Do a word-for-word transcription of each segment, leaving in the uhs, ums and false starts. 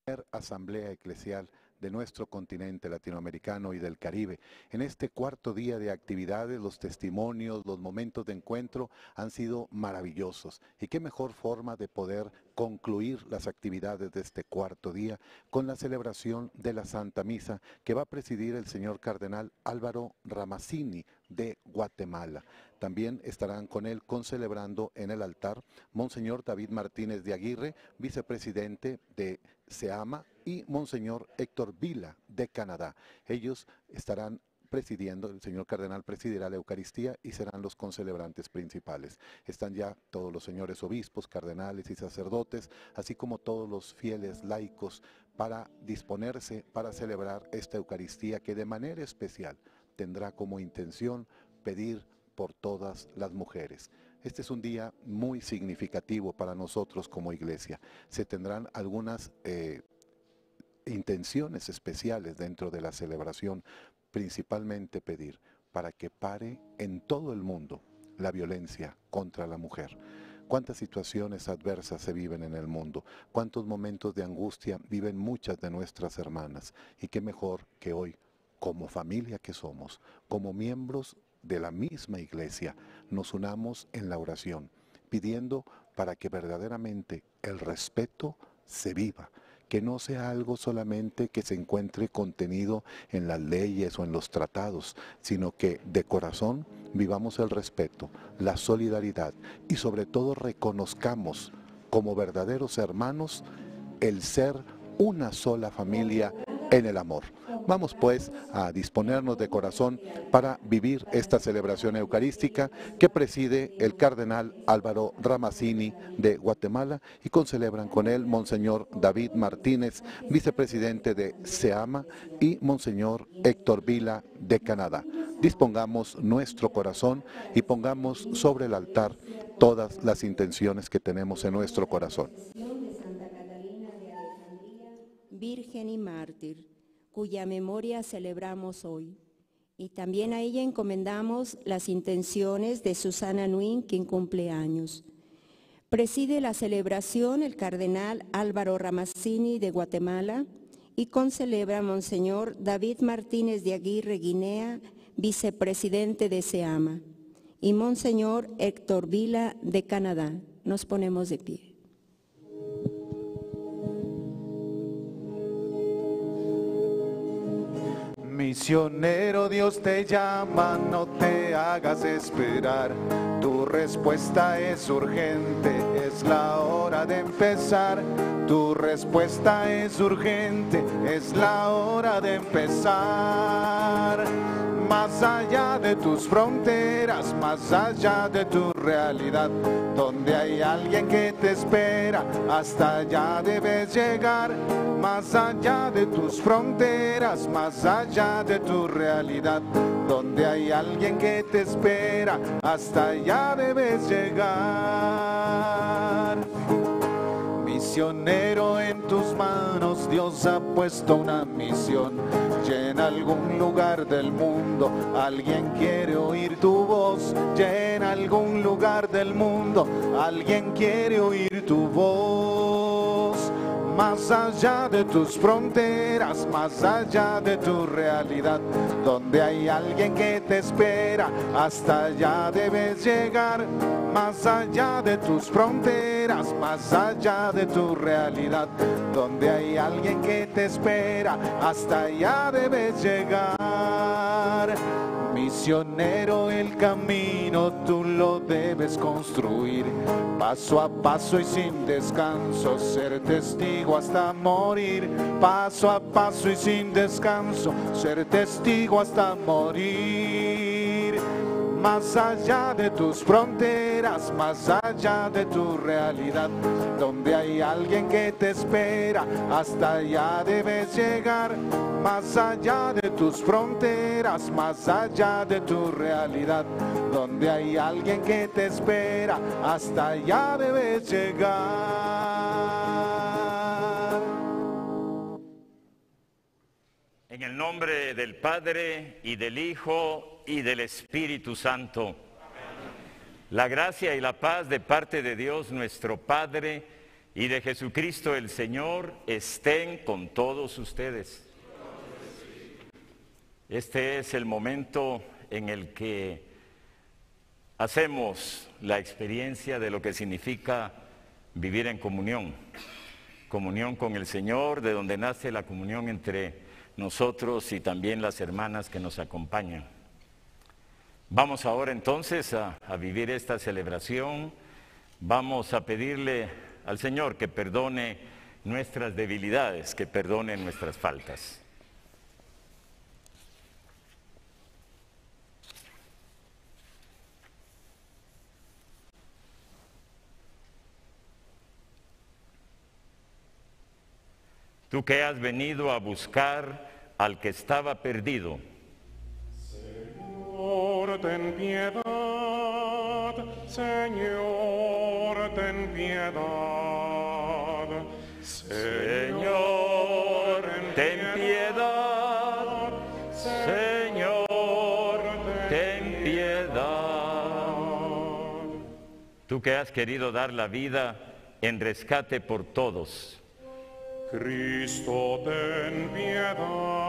Asamblea Eclesial de nuestro continente latinoamericano y del Caribe. En este cuarto día de actividades, los testimonios, los momentos de encuentro han sido maravillosos. Y qué mejor forma de poder concluir las actividades de este cuarto día con la celebración de la Santa Misa que va a presidir el señor Cardenal Álvaro Ramazzini de Guatemala. También estarán con él concelebrando en el altar Monseñor David Martínez de Aguirre, vicepresidente de SEAMA, y Monseñor Héctor Vila de Canadá. Ellos estarán presidiendo, el señor cardenal presidirá la Eucaristía y serán los concelebrantes principales. Están ya todos los señores obispos, cardenales y sacerdotes, así como todos los fieles laicos, para disponerse para celebrar esta Eucaristía que de manera especial tendrá como intención pedir por todas las mujeres. Este es un día muy significativo para nosotros como iglesia. Se tendrán algunas eh, intenciones especiales dentro de la celebración, principalmente pedir para que pare en todo el mundo la violencia contra la mujer. Cuántas situaciones adversas se viven en el mundo, cuántos momentos de angustia viven muchas de nuestras hermanas, y qué mejor que hoy, como familia que somos, como miembros de la misma iglesia, nos unamos en la oración, pidiendo para que verdaderamente el respeto se viva, que no sea algo solamente que se encuentre contenido en las leyes o en los tratados, sino que de corazón vivamos el respeto, la solidaridad y sobre todo reconozcamos como verdaderos hermanos el ser una sola familia en el amor. Vamos pues a disponernos de corazón para vivir esta celebración eucarística que preside el cardenal Álvaro Ramazzini de Guatemala, y concelebran con él Monseñor David Martínez, vicepresidente de SEAMA, y Monseñor Héctor Vila de Canadá. Dispongamos nuestro corazón y pongamos sobre el altar todas las intenciones que tenemos en nuestro corazón. Virgen y mártir, cuya memoria celebramos hoy. Y también a ella encomendamos las intenciones de Susana Nguyen, quien cumple años. Preside la celebración el cardenal Álvaro Ramazzini de Guatemala y concelebra Monseñor David Martínez de Aguirre, Guinea, vicepresidente de SEAMA, y Monseñor Héctor Vila de Canadá. Nos ponemos de pie. Misionero, Dios te llama, no te hagas esperar. Tu respuesta es urgente, es la hora de empezar. Tu respuesta es urgente, es la hora de empezar. Más allá de tus fronteras, más allá de tu realidad, donde hay alguien que te espera, hasta allá debes llegar. Más allá de tus fronteras, más allá de tu realidad, donde hay alguien que te espera, hasta allá debes llegar. Misionero, en tus manos Dios ha puesto una misión. Llena algún lugar del mundo, alguien quiere oír tu voz. Llena algún lugar del mundo, alguien quiere oír tu voz. Más allá de tus fronteras, más allá de tu realidad, donde hay alguien que te espera, hasta allá debes llegar. Más allá de tus fronteras, más allá de tu realidad, donde hay alguien que te espera, hasta allá debes llegar. Misionero, el camino tú lo debes construir, paso a paso y sin descanso, ser testigo hasta morir. Paso a paso y sin descanso, ser testigo hasta morir. Más allá de tus fronteras, más allá de tu realidad, donde hay alguien que te espera, hasta allá debes llegar. Más allá de tus fronteras, más allá de tu realidad, donde hay alguien que te espera, hasta allá debes llegar. En el nombre del Padre, y del Hijo, y del Espíritu Santo. Amén. La gracia y la paz de parte de Dios nuestro Padre y de Jesucristo el Señor estén con todos ustedes. Este es el momento en el que hacemos la experiencia de lo que significa vivir en comunión. Comunión con el Señor, de donde nace la comunión entre nosotros y también las hermanas que nos acompañan. Vamos ahora entonces a, a vivir esta celebración. Vamos a pedirle al Señor que perdone nuestras debilidades, que perdone nuestras faltas. Tú que has venido a buscar al que estaba perdido. Señor, ten piedad, Señor, ten piedad. Señor, ten piedad, Señor, ten piedad. Tú que has querido dar la vida en rescate por todos. Cristo, ten piedad,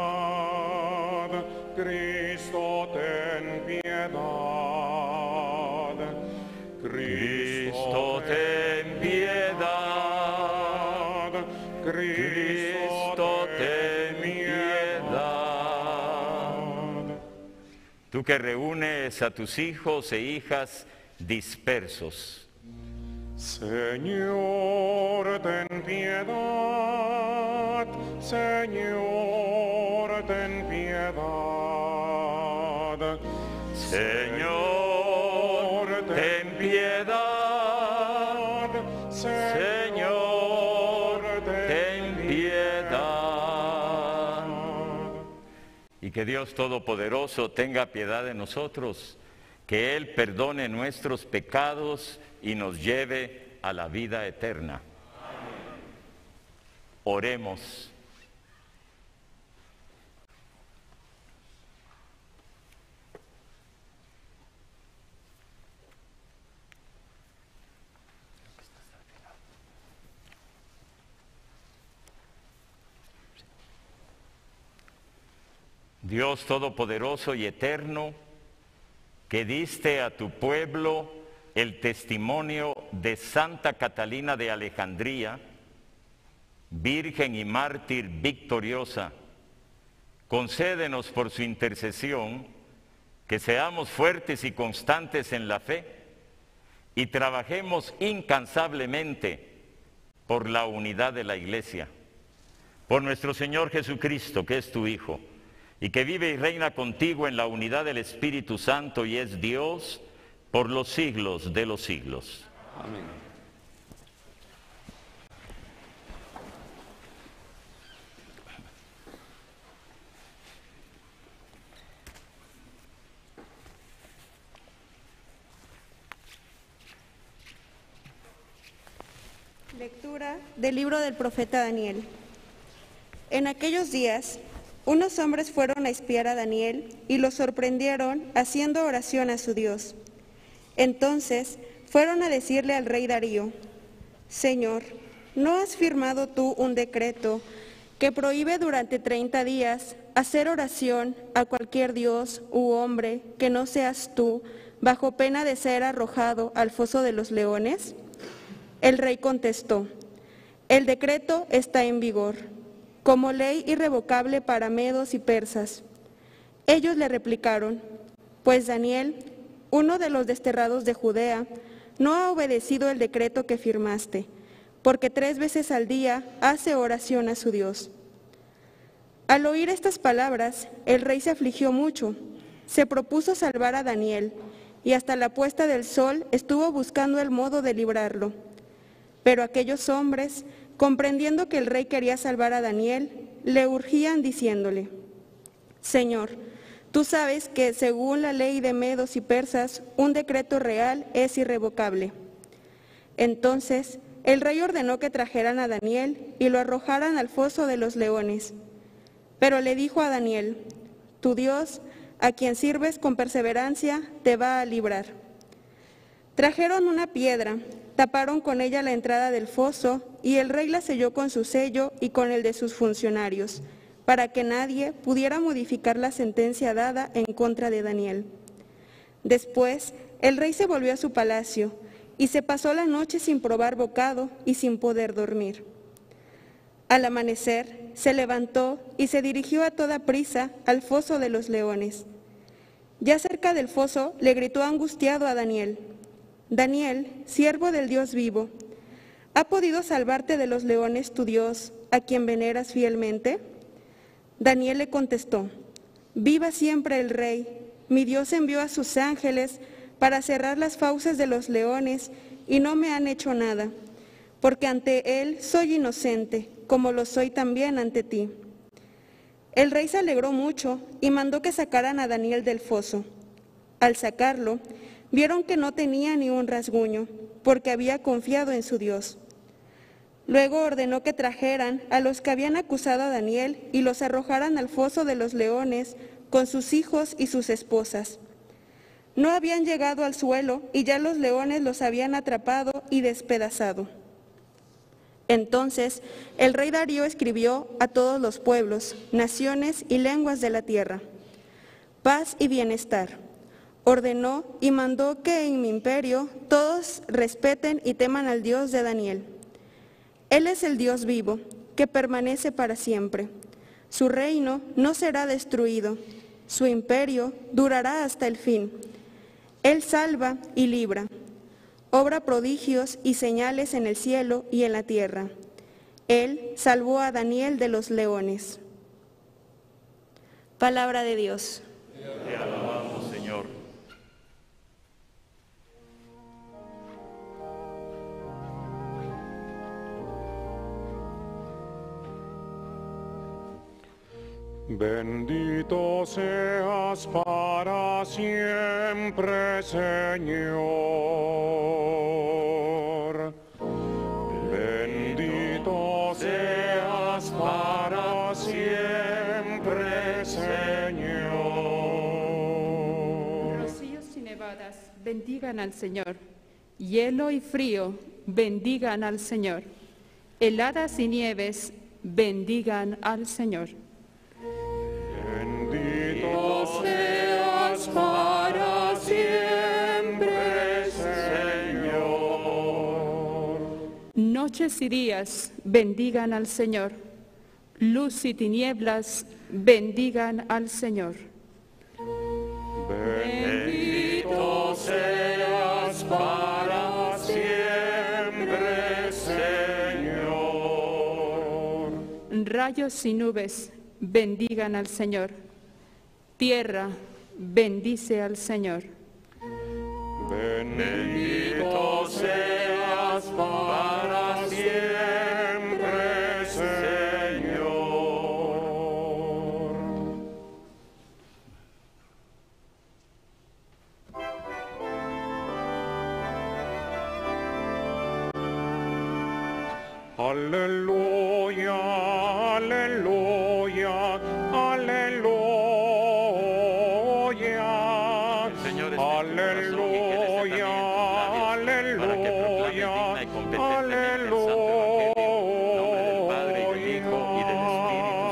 Cristo, ten piedad, Cristo, ten piedad, Cristo, ten piedad. Tú que reúnes a tus hijos e hijas dispersos. Señor, ten piedad, Señor, ten piedad. Señor, ten piedad, Señor, ten piedad. Y que Dios Todopoderoso tenga piedad de nosotros, que Él perdone nuestros pecados y nos lleve a la vida eterna. Amén. Oremos. Dios Todopoderoso y Eterno, que diste a tu pueblo el testimonio de Santa Catalina de Alejandría, virgen y mártir victoriosa, concédenos por su intercesión que seamos fuertes y constantes en la fe y trabajemos incansablemente por la unidad de la Iglesia. Por nuestro Señor Jesucristo, que es tu Hijo, y que vive y reina contigo en la unidad del Espíritu Santo y es Dios por los siglos de los siglos. Amén. Lectura del libro del profeta Daniel. En aquellos días, unos hombres fueron a espiar a Daniel y lo sorprendieron haciendo oración a su Dios. Entonces fueron a decirle al rey Darío: Señor, ¿no has firmado tú un decreto que prohíbe durante treinta días hacer oración a cualquier dios u hombre que no seas tú, bajo pena de ser arrojado al foso de los leones? El rey contestó: el decreto está en vigor, como ley irrevocable para medos y persas. Ellos le replicaron: pues Daniel, uno de los desterrados de Judea, no ha obedecido el decreto que firmaste, porque tres veces al día hace oración a su Dios. Al oír estas palabras, el rey se afligió mucho, se propuso salvar a Daniel, y hasta la puesta del sol estuvo buscando el modo de librarlo. Pero aquellos hombres, comprendiendo que el rey quería salvar a Daniel, le urgían diciéndole: Señor, tú sabes que según la ley de medos y persas, un decreto real es irrevocable. Entonces el rey ordenó que trajeran a Daniel y lo arrojaran al foso de los leones. Pero le dijo a Daniel: tu Dios, a quien sirves con perseverancia, te va a librar. Trajeron una piedra, taparon con ella la entrada del foso y el rey la selló con su sello y con el de sus funcionarios, para que nadie pudiera modificar la sentencia dada en contra de Daniel. Después, el rey se volvió a su palacio y se pasó la noche sin probar bocado y sin poder dormir. Al amanecer, se levantó y se dirigió a toda prisa al foso de los leones. Ya cerca del foso, le gritó angustiado a Daniel: «Daniel, siervo del Dios vivo, ¿ha podido salvarte de los leones tu Dios, a quien veneras fielmente?» Daniel le contestó: «Viva siempre el Rey. Mi Dios envió a sus ángeles para cerrar las fauces de los leones y no me han hecho nada, porque ante Él soy inocente, como lo soy también ante ti». El rey se alegró mucho y mandó que sacaran a Daniel del foso. Al sacarlo, vieron que no tenía ni un rasguño, porque había confiado en su Dios. Luego ordenó que trajeran a los que habían acusado a Daniel y los arrojaran al foso de los leones con sus hijos y sus esposas. No habían llegado al suelo y ya los leones los habían atrapado y despedazado. Entonces el rey Darío escribió a todos los pueblos, naciones y lenguas de la tierra: «Paz y bienestar». Ordenó y mandó que en mi imperio todos respeten y teman al Dios de Daniel. Él es el Dios vivo, que permanece para siempre. Su reino no será destruido, su imperio durará hasta el fin. Él salva y libra, obra prodigios y señales en el cielo y en la tierra. Él salvó a Daniel de los leones. Palabra de Dios. Te alabamos, Señor. Bendito seas para siempre, Señor. Bendito seas para siempre, Señor. Rocíos y nevadas, bendigan al Señor. Hielo y frío, bendigan al Señor. Heladas y nieves, bendigan al Señor. Bendito seas para siempre, Señor. Noches y días, bendigan al Señor. Luz y tinieblas, bendigan al Señor. Bendito seas para siempre, Señor. Rayos y nubes, bendigan al Señor. Tierra, bendice al Señor. Bendito seas para siempre, Señor. Aleluya, aleluya, aleluya. El Señor está en tu corazón y que Él está también en tus labios, para que proclames digna y competentemente el santo evangelio, en nombre del Padre, y del Hijo, y del Espíritu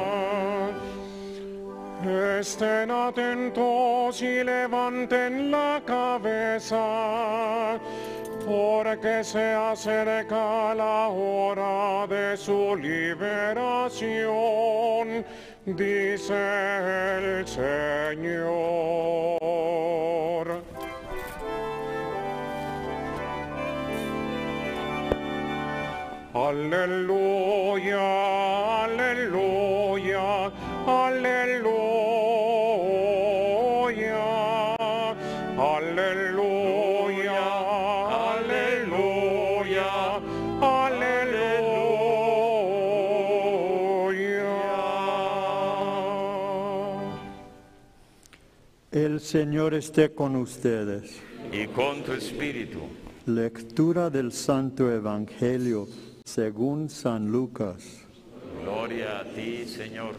Santo. Estén atentos y levanten la cabeza, porque se acerca la hora de su liberación, dice el Señor. Aleluya, aleluya, aleluya, aleluya, aleluya, aleluya. El Señor esté con ustedes. Y con tu espíritu. Lectura del Santo Evangelio según San Lucas. Gloria a ti, Señor.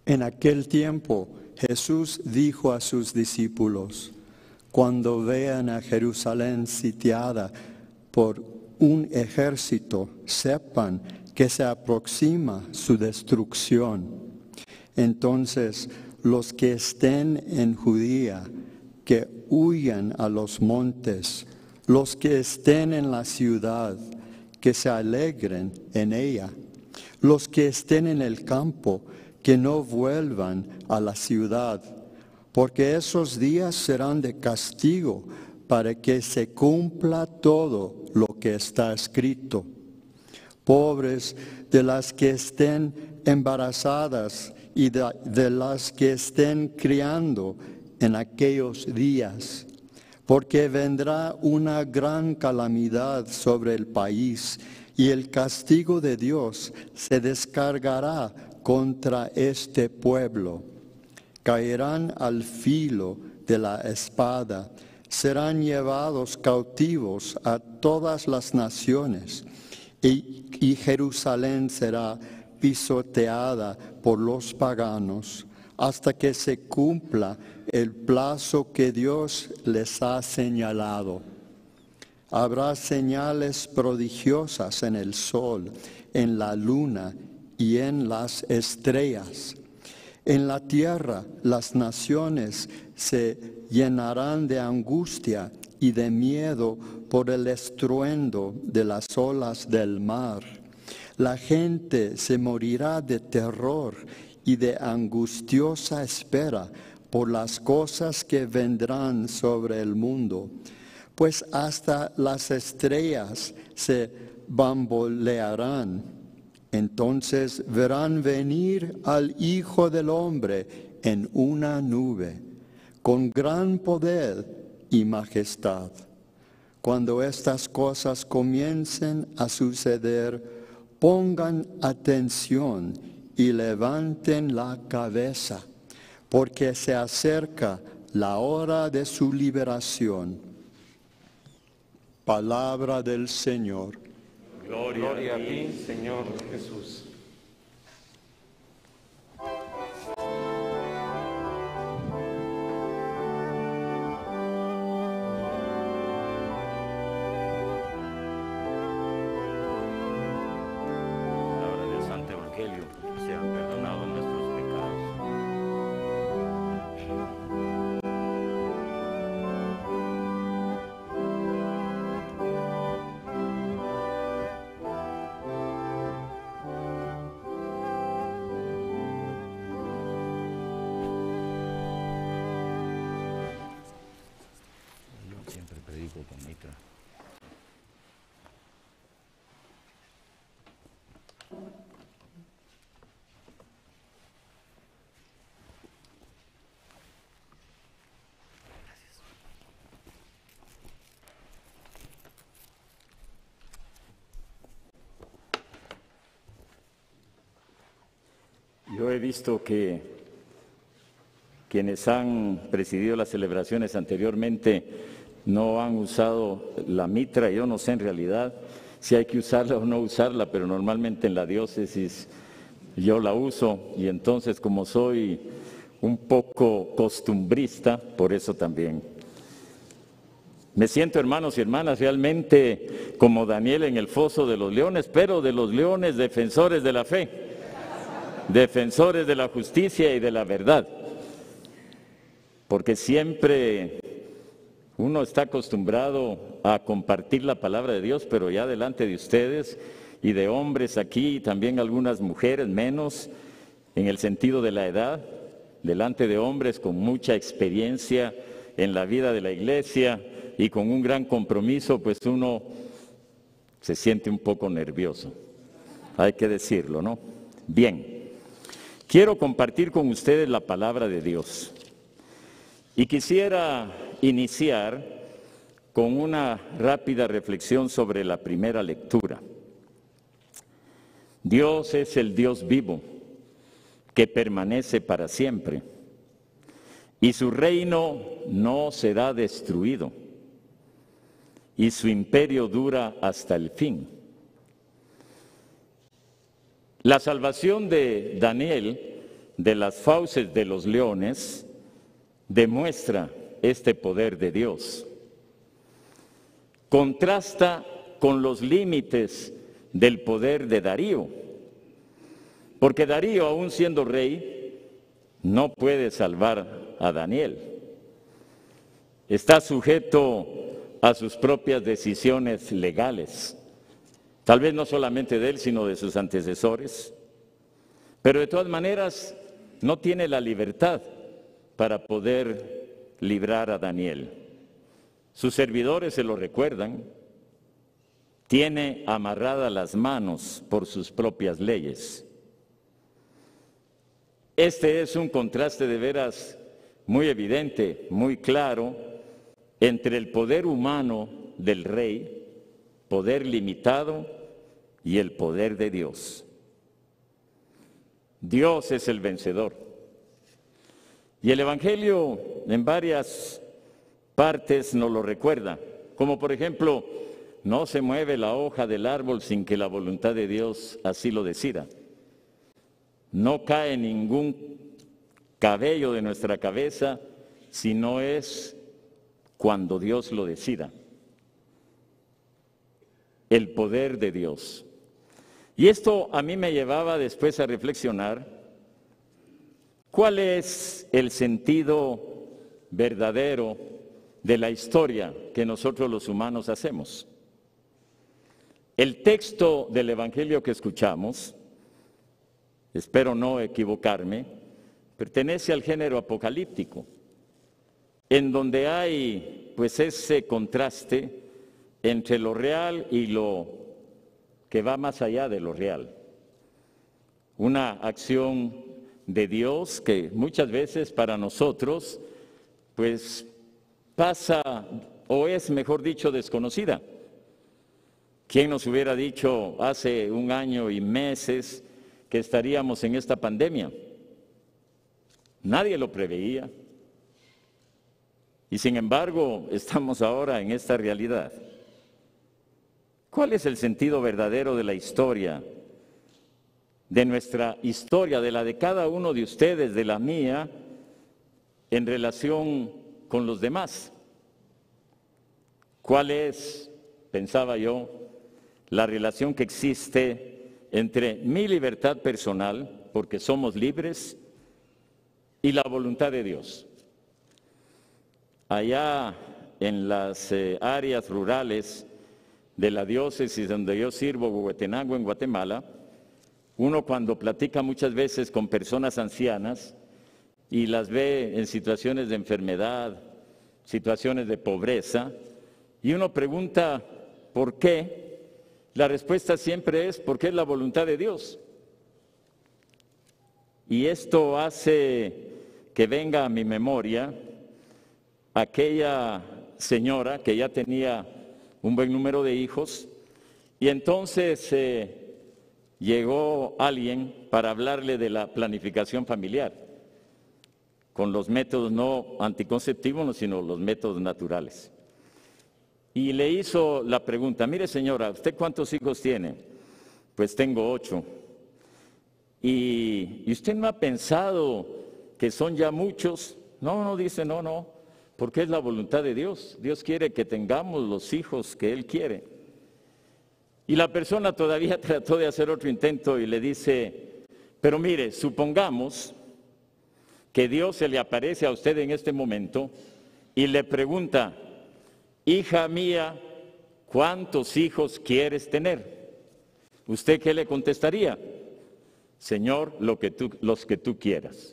En aquel tiempo Jesús dijo a sus discípulos: cuando vean a Jerusalén sitiada por un ejército, sepan que se aproxima su destrucción. Entonces, los que estén en Judía, que huyan a los montes; los que estén en la ciudad, que se alegren en ella; los que estén en el campo, que no vuelvan a la ciudad, porque esos días serán de castigo, para que se cumpla todo lo que está escrito. Pobres de las que estén embarazadas y de, de las que estén criando en aquellos días, porque vendrá una gran calamidad sobre el país, y el castigo de Dios se descargará contra este pueblo. Caerán al filo de la espada, serán llevados cautivos a todas las naciones, y, y Jerusalén será pisoteada por los paganos, hasta que se cumpla el plazo que Dios les ha señalado. Habrá señales prodigiosas en el sol, en la luna y en las estrellas. En la tierra las naciones se llenarán de angustia y de miedo por el estruendo de las olas del mar. La gente se morirá de terror y de angustiosa espera por las cosas que vendrán sobre el mundo, pues hasta las estrellas se bambolearán. Entonces verán venir al Hijo del Hombre en una nube, con gran poder y majestad. Cuando estas cosas comiencen a suceder, pongan atención y levanten la cabeza, porque se acerca la hora de su liberación. Palabra del Señor. Gloria, Gloria a ti, Señor Jesús. palabra del Santo Evangelio, sean perdonados nuestros pecados. Yo siempre predico con mitra. Yo he visto que quienes han presidido las celebraciones anteriormente no han usado la mitra. Yo no sé en realidad si hay que usarla o no usarla, pero normalmente en la diócesis yo la uso, y entonces como soy un poco costumbrista, por eso también. Me siento, hermanos y hermanas, realmente como Daniel en el foso de los leones, pero de los leones defensores de la fe, defensores de la justicia y de la verdad, porque siempre uno está acostumbrado a compartir la palabra de Dios, pero ya delante de ustedes y de hombres aquí, y también algunas mujeres menos, en el sentido de la edad, delante de hombres con mucha experiencia en la vida de la iglesia y con un gran compromiso, pues uno se siente un poco nervioso, hay que decirlo, ¿no? Bien. Quiero compartir con ustedes la palabra de Dios y quisiera iniciar con una rápida reflexión sobre la primera lectura. Dios es el Dios vivo que permanece para siempre y su reino no será destruido y su imperio dura hasta el fin. La salvación de Daniel de las fauces de los leones demuestra este poder de Dios. Contrasta con los límites del poder de Darío, porque Darío, aún siendo rey, no puede salvar a Daniel. Está sujeto a sus propias decisiones legales, tal vez no solamente de él, sino de sus antecesores, pero de todas maneras no tiene la libertad para poder librar a Daniel. Sus servidores se lo recuerdan, tiene amarradas las manos por sus propias leyes. Este es un contraste de veras muy evidente, muy claro, entre el poder humano del rey, poder limitado, y el poder de Dios. Dios es el vencedor. Y el Evangelio en varias partes nos lo recuerda, como por ejemplo, no se mueve la hoja del árbol sin que la voluntad de Dios así lo decida. No cae ningún cabello de nuestra cabeza si no es cuando Dios lo decida. El poder de Dios. Y esto a mí me llevaba después a reflexionar cuál es el sentido verdadero de la historia que nosotros los humanos hacemos. El texto del Evangelio que escuchamos, espero no equivocarme, pertenece al género apocalíptico, en donde hay pues ese contraste entre lo real y lo que va más allá de lo real. Una acción de Dios que muchas veces para nosotros pues pasa, o es mejor dicho, desconocida. ¿Quién nos hubiera dicho hace un año y meses que estaríamos en esta pandemia? Nadie lo preveía. Y sin embargo, estamos ahora en esta realidad. ¿Cuál es el sentido verdadero de la historia? De nuestra historia, de la de cada uno de ustedes, de la mía, en relación con los demás. ¿Cuál es, pensaba yo, la relación que existe entre mi libertad personal, porque somos libres, y la voluntad de Dios? Allá en las eh, áreas rurales de la diócesis donde yo sirvo, Huehuetenango, en Guatemala, uno cuando platica muchas veces con personas ancianas y las ve en situaciones de enfermedad, situaciones de pobreza, y uno pregunta ¿por qué? La respuesta siempre es porque es la voluntad de Dios. Y esto hace que venga a mi memoria aquella señora que ya tenía un buen número de hijos, y entonces eh, llegó alguien para hablarle de la planificación familiar, con los métodos no anticonceptivos, sino los métodos naturales. Y le hizo la pregunta, mire señora, ¿usted cuántos hijos tiene? Pues tengo ocho. ¿Y, ¿y usted no ha pensado que son ya muchos? No, no, dice, no, no. Porque es la voluntad de Dios. Dios quiere que tengamos los hijos que Él quiere. Y la persona todavía trató de hacer otro intento y le dice, pero mire, supongamos que Dios se le aparece a usted en este momento y le pregunta, hija mía, ¿cuántos hijos quieres tener? ¿Usted qué le contestaría? Señor, lo que tú, los que tú quieras.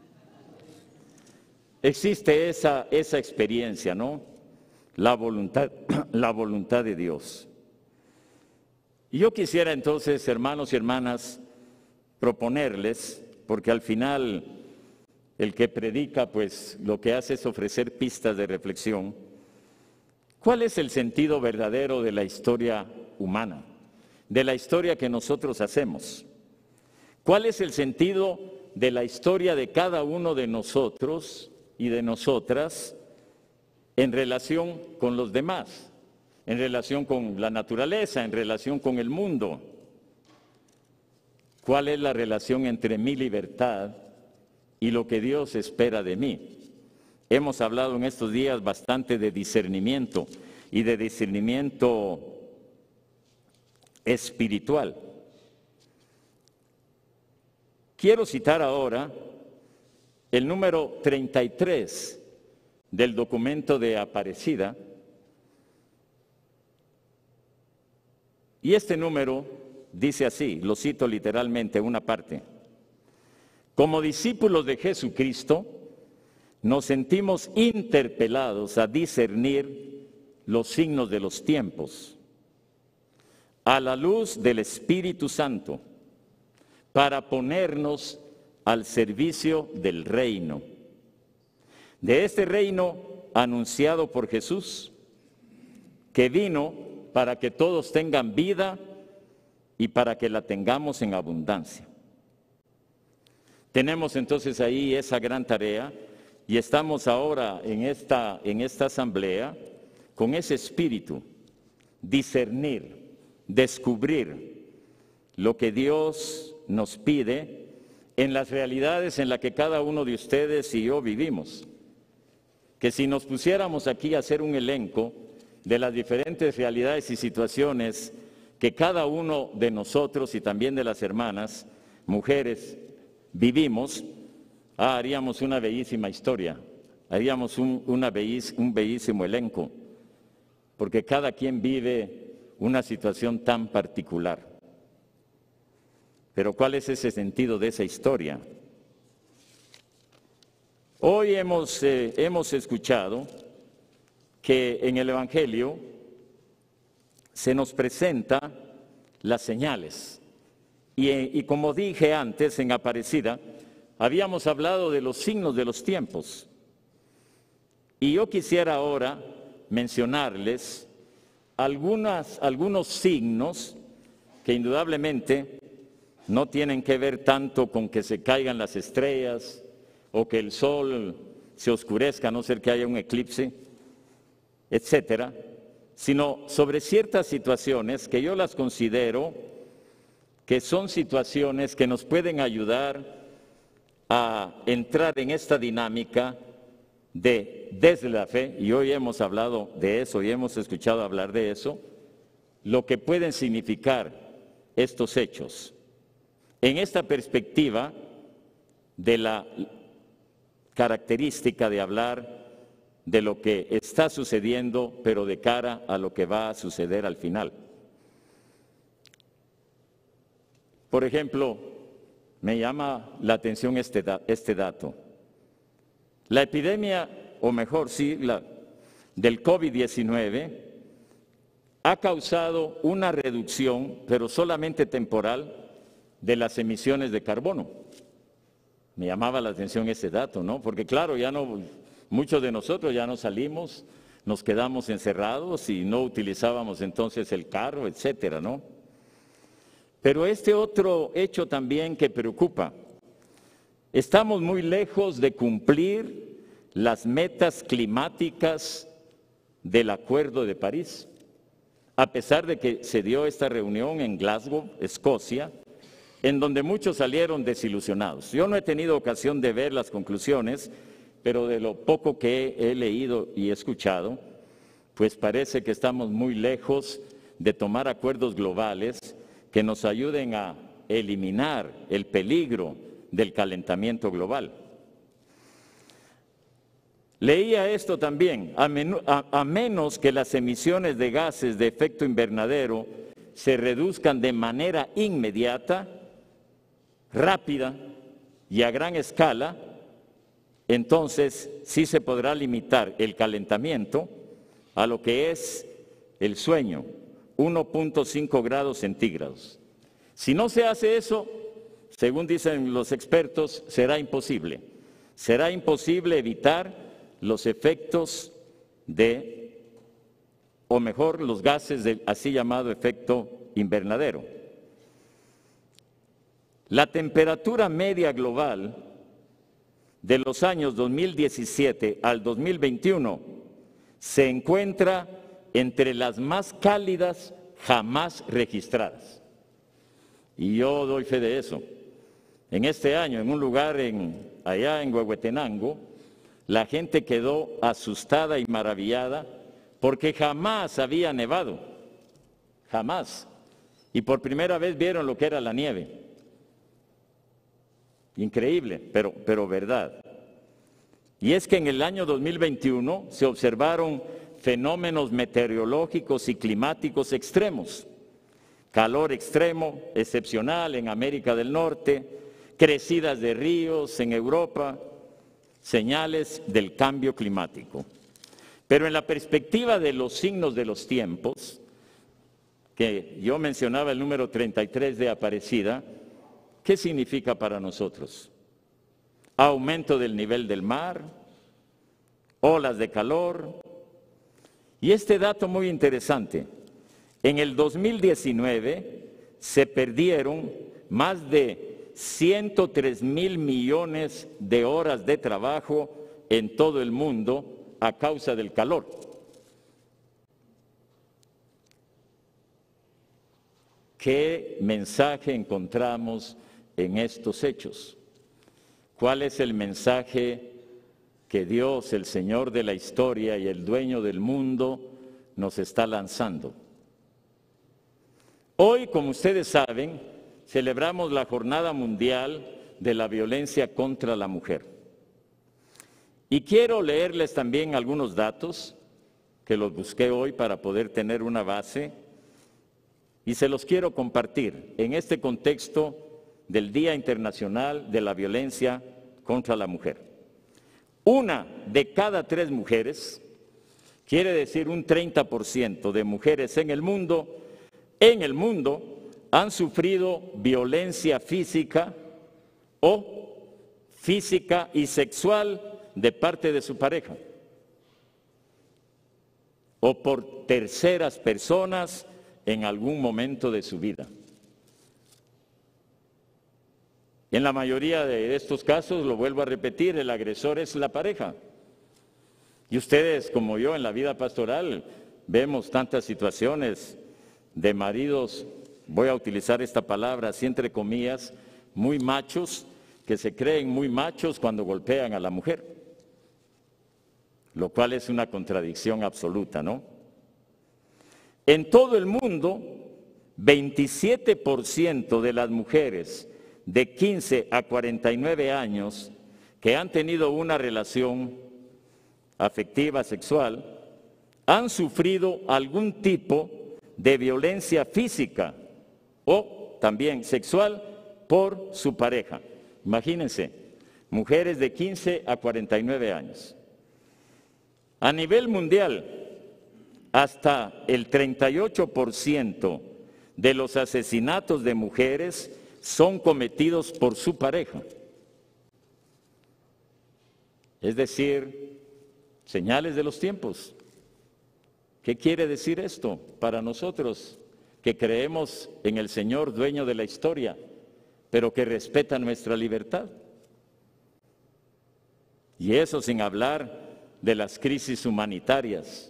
Existe esa, esa experiencia, ¿no? La voluntad, la voluntad de Dios. Y yo quisiera entonces, hermanos y hermanas, proponerles, porque al final el que predica, pues lo que hace es ofrecer pistas de reflexión. ¿Cuál es el sentido verdadero de la historia humana? De la historia que nosotros hacemos. ¿Cuál es el sentido de la historia de cada uno de nosotros y de nosotras en relación con los demás, en relación con la naturaleza, en relación con el mundo? ¿Cuál es la relación entre mi libertad y lo que Dios espera de mí. Hemos hablado en estos días bastante de discernimiento y de discernimiento espiritual. Quiero citar ahora el número treinta y tres del documento de Aparecida, y este número dice así, lo cito literalmente, una parte: como discípulos de Jesucristo, nos sentimos interpelados a discernir los signos de los tiempos, a la luz del Espíritu Santo, para ponernos al servicio del reino, de este reino anunciado por Jesús, que vino para que todos tengan vida y para que la tengamos en abundancia. Tenemos entonces ahí esa gran tarea y estamos ahora en esta, en esta asamblea con ese espíritu, discernir, descubrir lo que Dios nos pide en las realidades en las que cada uno de ustedes y yo vivimos. Que si nos pusiéramos aquí a hacer un elenco de las diferentes realidades y situaciones que cada uno de nosotros y también de las hermanas, mujeres, vivimos, ah, haríamos una bellísima historia, haríamos un, una bellis, un bellísimo elenco, porque cada quien vive una situación tan particular. Pero ¿cuál es ese sentido de esa historia? Hoy hemos, eh, hemos escuchado que en el Evangelio se nos presenta las señales. Y, y como dije antes en Aparecida, habíamos hablado de los signos de los tiempos. Y yo quisiera ahora mencionarles algunas, algunos signos que indudablemente no tienen que ver tanto con que se caigan las estrellas o que el sol se oscurezca, a no ser que haya un eclipse, etcétera, sino sobre ciertas situaciones que yo las considero que son situaciones que nos pueden ayudar a entrar en esta dinámica de desde la fe, y hoy hemos hablado de eso y hemos escuchado hablar de eso, lo que pueden significar estos hechos. En esta perspectiva de la característica de hablar de lo que está sucediendo, pero de cara a lo que va a suceder al final. Por ejemplo, me llama la atención este, este dato. La epidemia, o mejor sí, la, del COVID diecinueve ha causado una reducción, pero solamente temporal, de las emisiones de carbono. Me llamaba la atención ese dato, ¿no? Porque claro, ya no, muchos de nosotros ya no salimos, nos quedamos encerrados y no utilizábamos entonces el carro, etcétera, ¿no? Pero este otro hecho también que preocupa, estamos muy lejos de cumplir las metas climáticas del Acuerdo de París, a pesar de que se dio esta reunión en Glasgow, Escocia, en donde muchos salieron desilusionados. Yo no he tenido ocasión de ver las conclusiones, pero de lo poco que he leído y escuchado, pues parece que estamos muy lejos de tomar acuerdos globales que nos ayuden a eliminar el peligro del calentamiento global. Leía esto también, a, a, a menos que las emisiones de gases de efecto invernadero se reduzcan de manera inmediata, rápida y a gran escala, entonces sí se podrá limitar el calentamiento a lo que es el sueño, uno punto cinco grados centígrados. Si no se hace eso, según dicen los expertos, será imposible. Será imposible evitar los efectos de, o mejor, los gases del así llamado efecto invernadero. La temperatura media global de los años dos mil diecisiete al dos mil veintiuno se encuentra entre las más cálidas jamás registradas. Y yo doy fe de eso, en este año, en un lugar en, allá en Huehuetenango, la gente quedó asustada y maravillada porque jamás había nevado, jamás. Y por primera vez vieron lo que era la nieve. Increíble, pero, pero verdad. Y es que en el año dos mil veintiuno se observaron fenómenos meteorológicos y climáticos extremos. Calor extremo, excepcional en América del Norte, crecidas de ríos en Europa, señales del cambio climático. Pero en la perspectiva de los signos de los tiempos, que yo mencionaba el número treinta y tres de Aparecida, ¿qué significa para nosotros? Aumento del nivel del mar, olas de calor. Y este dato muy interesante, en el dos mil diecinueve se perdieron más de ciento tres mil millones de horas de trabajo en todo el mundo a causa del calor. ¿Qué mensaje encontramos en estos hechos? ¿Cuál es el mensaje que Dios, el Señor de la historia y el dueño del mundo, nos está lanzando? Hoy, como ustedes saben, celebramos la Jornada Mundial de la Violencia contra la Mujer. Y quiero leerles también algunos datos que los busqué hoy para poder tener una base y se los quiero compartir en este contexto del Día Internacional de la Violencia contra la Mujer. Una de cada tres mujeres, quiere decir un treinta por ciento de mujeres en el mundo, en el mundo han sufrido violencia física o física y sexual de parte de su pareja o por terceras personas en algún momento de su vida. En la mayoría de estos casos, lo vuelvo a repetir, el agresor es la pareja. Y ustedes, como yo, en la vida pastoral, vemos tantas situaciones de maridos, voy a utilizar esta palabra así entre comillas, muy machos, que se creen muy machos cuando golpean a la mujer, lo cual es una contradicción absoluta, ¿no? En todo el mundo, veintisiete por ciento de las mujeres de quince a cuarenta y nueve años que han tenido una relación afectiva sexual han sufrido algún tipo de violencia física o también sexual por su pareja. Imagínense, mujeres de quince a cuarenta y nueve años. A nivel mundial, hasta el treinta y ocho por ciento de los asesinatos de mujeres son cometidos por su pareja. Es decir, señales de los tiempos. ¿Qué quiere decir esto para nosotros que creemos en el Señor dueño de la historia, pero que respeta nuestra libertad? Y eso sin hablar de las crisis humanitarias.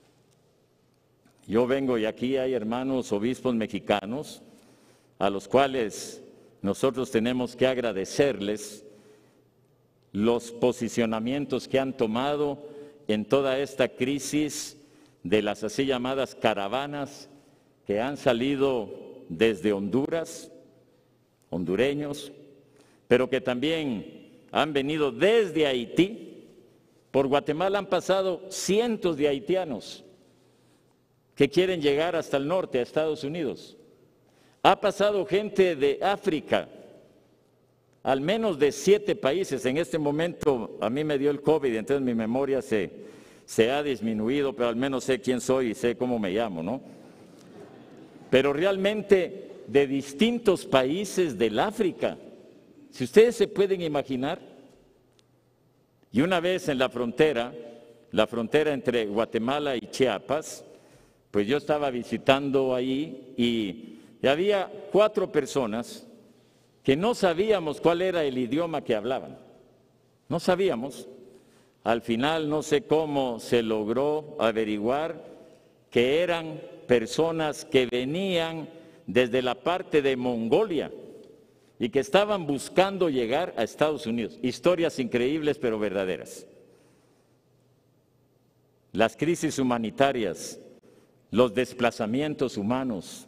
Yo vengo y aquí hay hermanos obispos mexicanos a los cuales nosotros tenemos que agradecerles los posicionamientos que han tomado en toda esta crisis de las así llamadas caravanas que han salido desde Honduras, hondureños, pero que también han venido desde Haití. Por Guatemala han pasado cientos de haitianos que quieren llegar hasta el norte, a Estados Unidos. Ha pasado gente de África, al menos de siete países. En este momento a mí me dio el COVID, entonces mi memoria se, se ha disminuido, pero al menos sé quién soy y sé cómo me llamo, ¿no? Pero realmente de distintos países del África, si ustedes se pueden imaginar. Y una vez en la frontera, la frontera entre Guatemala y Chiapas, pues yo estaba visitando ahí y Y había cuatro personas que no sabíamos cuál era el idioma que hablaban. No sabíamos. Al final no sé cómo se logró averiguar que eran personas que venían desde la parte de Mongolia, y que estaban buscando llegar a Estados Unidos. Historias increíbles pero verdaderas. Las crisis humanitarias, los desplazamientos humanos,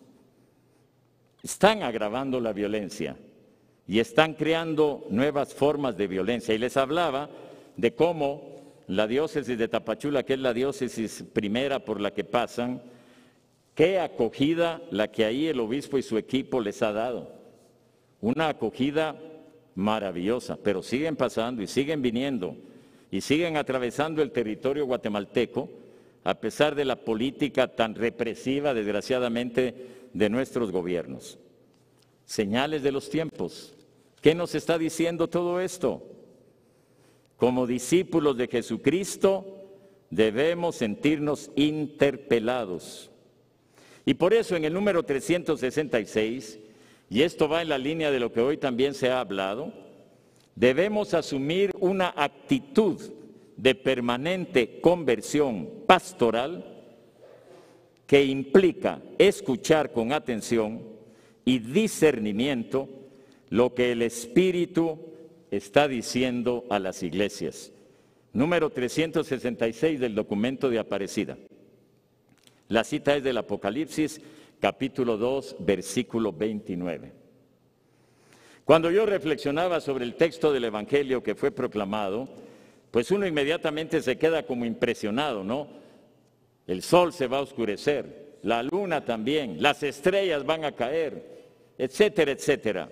están agravando la violencia y están creando nuevas formas de violencia. Y les hablaba de cómo la diócesis de Tapachula, que es la diócesis primera por la que pasan, qué acogida la que ahí el obispo y su equipo les ha dado. Una acogida maravillosa, pero siguen pasando y siguen viniendo y siguen atravesando el territorio guatemalteco a pesar de la política tan represiva, desgraciadamente, de nuestros gobiernos. Señales de los tiempos. ¿Qué nos está diciendo todo esto? Como discípulos de Jesucristo debemos sentirnos interpelados. Y por eso en el número trescientos sesenta y seis, y esto va en la línea de lo que hoy también se ha hablado, debemos asumir una actitud de permanente conversión pastoral que implica escuchar con atención y discernimiento lo que el Espíritu está diciendo a las iglesias. Número trescientos sesenta y seis del documento de Aparecida. La cita es del Apocalipsis, capítulo dos, versículo veintinueve. Cuando yo reflexionaba sobre el texto del Evangelio que fue proclamado, pues uno inmediatamente se queda como impresionado, ¿no? El sol se va a oscurecer, la luna también, las estrellas van a caer, etcétera, etcétera.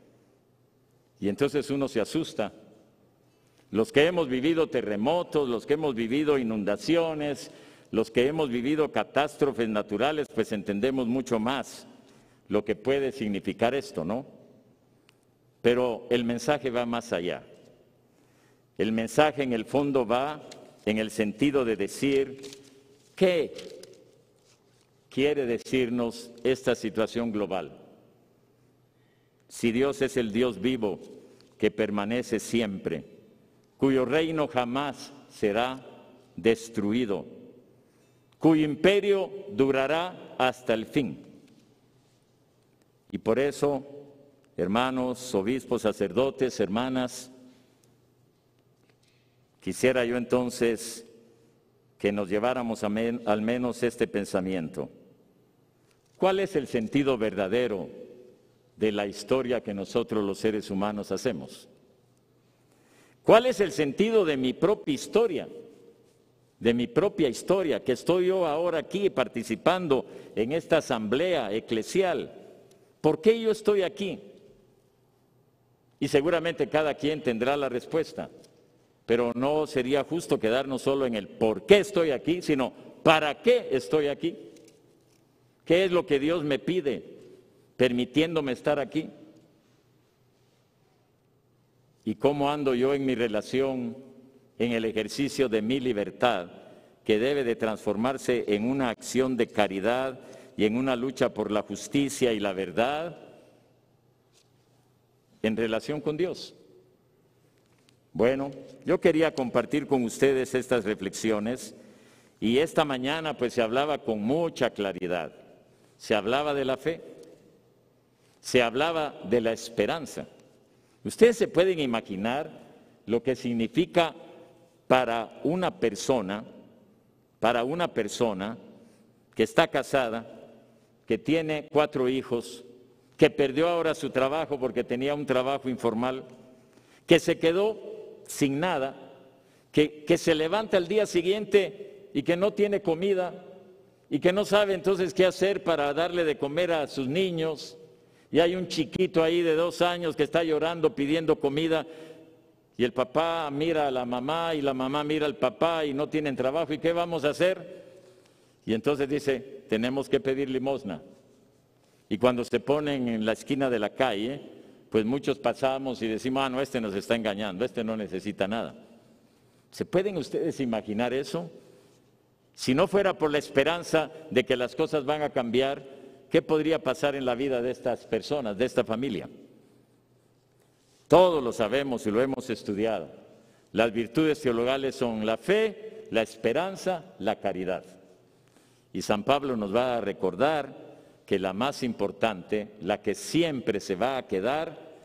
Y entonces uno se asusta. Los que hemos vivido terremotos, los que hemos vivido inundaciones, los que hemos vivido catástrofes naturales, pues entendemos mucho más lo que puede significar esto, ¿no? Pero el mensaje va más allá. El mensaje en el fondo va en el sentido de decir, ¿qué quiere decirnos esta situación global? Si Dios es el Dios vivo que permanece siempre, cuyo reino jamás será destruido, cuyo imperio durará hasta el fin. Y por eso, hermanos, obispos, sacerdotes, hermanas, quisiera yo entonces que nos lleváramos a men- al menos este pensamiento. ¿Cuál es el sentido verdadero de la historia que nosotros los seres humanos hacemos? ¿Cuál es el sentido de mi propia historia? De mi propia historia, que estoy yo ahora aquí participando en esta asamblea eclesial. ¿Por qué yo estoy aquí? Y seguramente cada quien tendrá la respuesta, pero no sería justo quedarnos solo en el por qué estoy aquí, sino para qué estoy aquí. ¿Qué es lo que Dios me pide permitiéndome estar aquí? ¿Y cómo ando yo en mi relación, en el ejercicio de mi libertad, que debe de transformarse en una acción de caridad y en una lucha por la justicia y la verdad en relación con Dios? Bueno, yo quería compartir con ustedes estas reflexiones y esta mañana pues se hablaba con mucha claridad. Se hablaba de la fe, se hablaba de la esperanza. Ustedes se pueden imaginar lo que significa para una persona, para una persona que está casada, que tiene cuatro hijos, que perdió ahora su trabajo porque tenía un trabajo informal, que se quedó sin nada, que, que se levanta al día siguiente y que no tiene comida y que no sabe entonces qué hacer para darle de comer a sus niños. Y hay un chiquito ahí de dos años que está llorando pidiendo comida y el papá mira a la mamá y la mamá mira al papá y no tienen trabajo. ¿Y qué vamos a hacer? Y entonces dice, tenemos que pedir limosna. Y cuando se ponen en la esquina de la calle, pues muchos pasamos y decimos, ah, no, este nos está engañando, este no necesita nada. ¿Se pueden ustedes imaginar eso? Si no fuera por la esperanza de que las cosas van a cambiar, ¿qué podría pasar en la vida de estas personas, de esta familia? Todos lo sabemos y lo hemos estudiado. Las virtudes teologales son la fe, la esperanza, la caridad. Y San Pablo nos va a recordar que la más importante, la que siempre se va a quedar,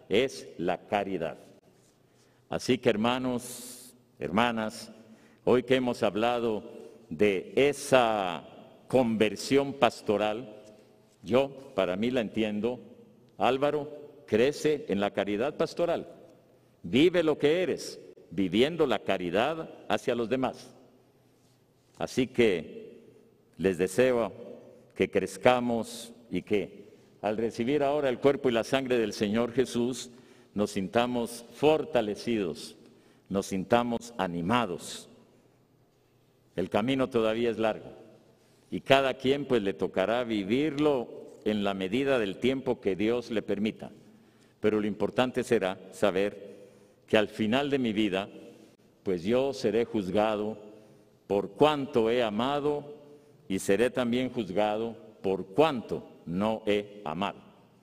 es la caridad. Así que hermanos, hermanas, hoy que hemos hablado de esa conversión pastoral, yo para mí la entiendo, Álvaro, crece en la caridad pastoral, vive lo que eres, viviendo la caridad hacia los demás. Así que les deseo que crezcamos y que al recibir ahora el cuerpo y la sangre del Señor Jesús, nos sintamos fortalecidos, nos sintamos animados. El camino todavía es largo y cada quien pues le tocará vivirlo en la medida del tiempo que Dios le permita. Pero lo importante será saber que al final de mi vida, pues yo seré juzgado por cuánto he amado y seré también juzgado por cuánto no he amado.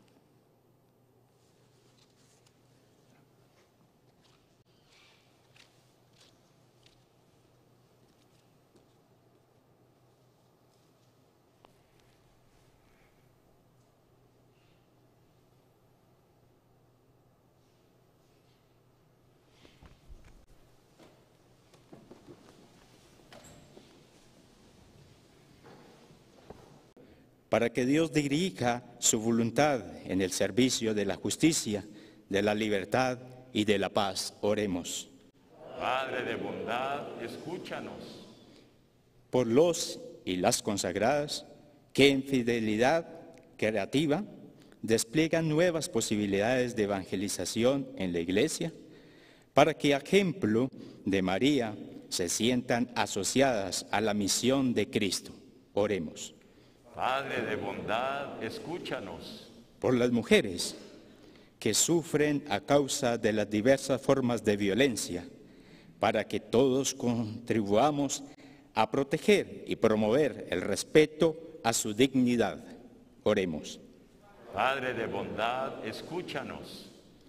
Para que Dios dirija su voluntad en el servicio de la justicia, de la libertad y de la paz. Oremos. Padre de bondad, escúchanos. Por los y las consagradas que en fidelidad creativa despliegan nuevas posibilidades de evangelización en la Iglesia, para que a ejemplo de María se sientan asociadas a la misión de Cristo. Oremos. Padre de bondad, escúchanos. Por las mujeres que sufren a causa de las diversas formas de violencia, para que todos contribuyamos a proteger y promover el respeto a su dignidad. Oremos. Padre de bondad, escúchanos.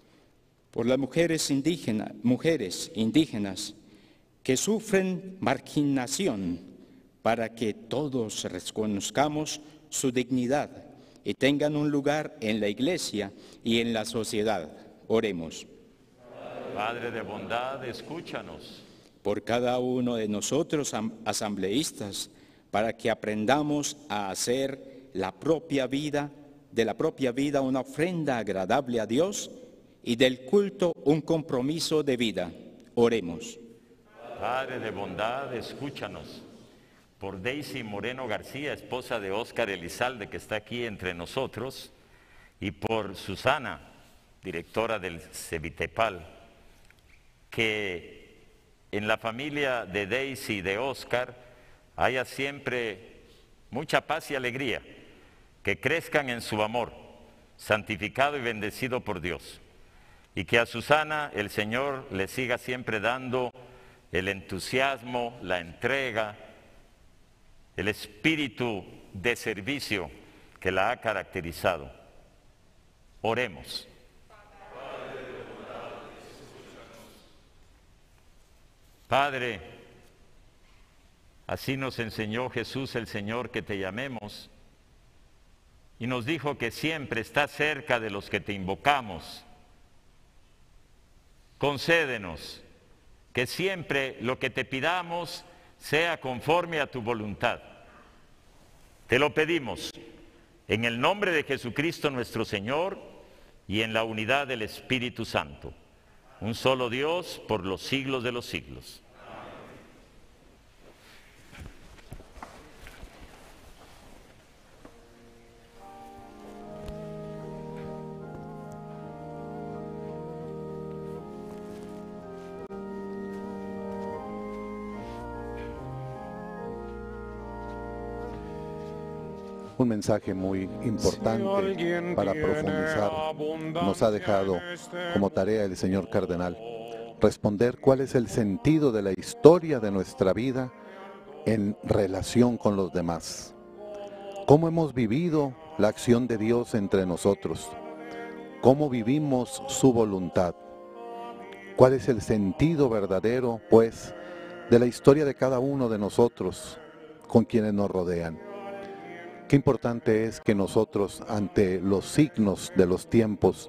Por las mujeres indígenas, mujeres indígenas que sufren marginación, para que todos reconozcamos su dignidad y tengan un lugar en la Iglesia y en la sociedad. Oremos. Padre de bondad, escúchanos. Por cada uno de nosotros asambleístas, para que aprendamos a hacer la propia vida, de la propia vida una ofrenda agradable a Dios y del culto un compromiso de vida. Oremos. Padre de bondad, escúchanos. Por Daisy Moreno García, esposa de Óscar Elizalde, que está aquí entre nosotros, y por Susana, directora del Cevitepal, que en la familia de Daisy y de Óscar haya siempre mucha paz y alegría, que crezcan en su amor, santificado y bendecido por Dios, y que a Susana el Señor le siga siempre dando el entusiasmo, la entrega, el espíritu de servicio que la ha caracterizado. Oremos. Padre, así nos enseñó Jesús el Señor que te llamemos y nos dijo que siempre estás cerca de los que te invocamos. Concédenos que siempre lo que te pidamos sea conforme a tu voluntad. Te lo pedimos en el nombre de Jesucristo nuestro Señor y en la unidad del Espíritu Santo, un solo Dios por los siglos de los siglos. Un mensaje muy importante para profundizar. Nos ha dejado como tarea el señor cardenal responder cuál es el sentido de la historia de nuestra vida en relación con los demás. ¿Cómo hemos vivido la acción de Dios entre nosotros? ¿Cómo vivimos su voluntad? ¿Cuál es el sentido verdadero, pues, de la historia de cada uno de nosotros con quienes nos rodean? Qué importante es que nosotros, ante los signos de los tiempos,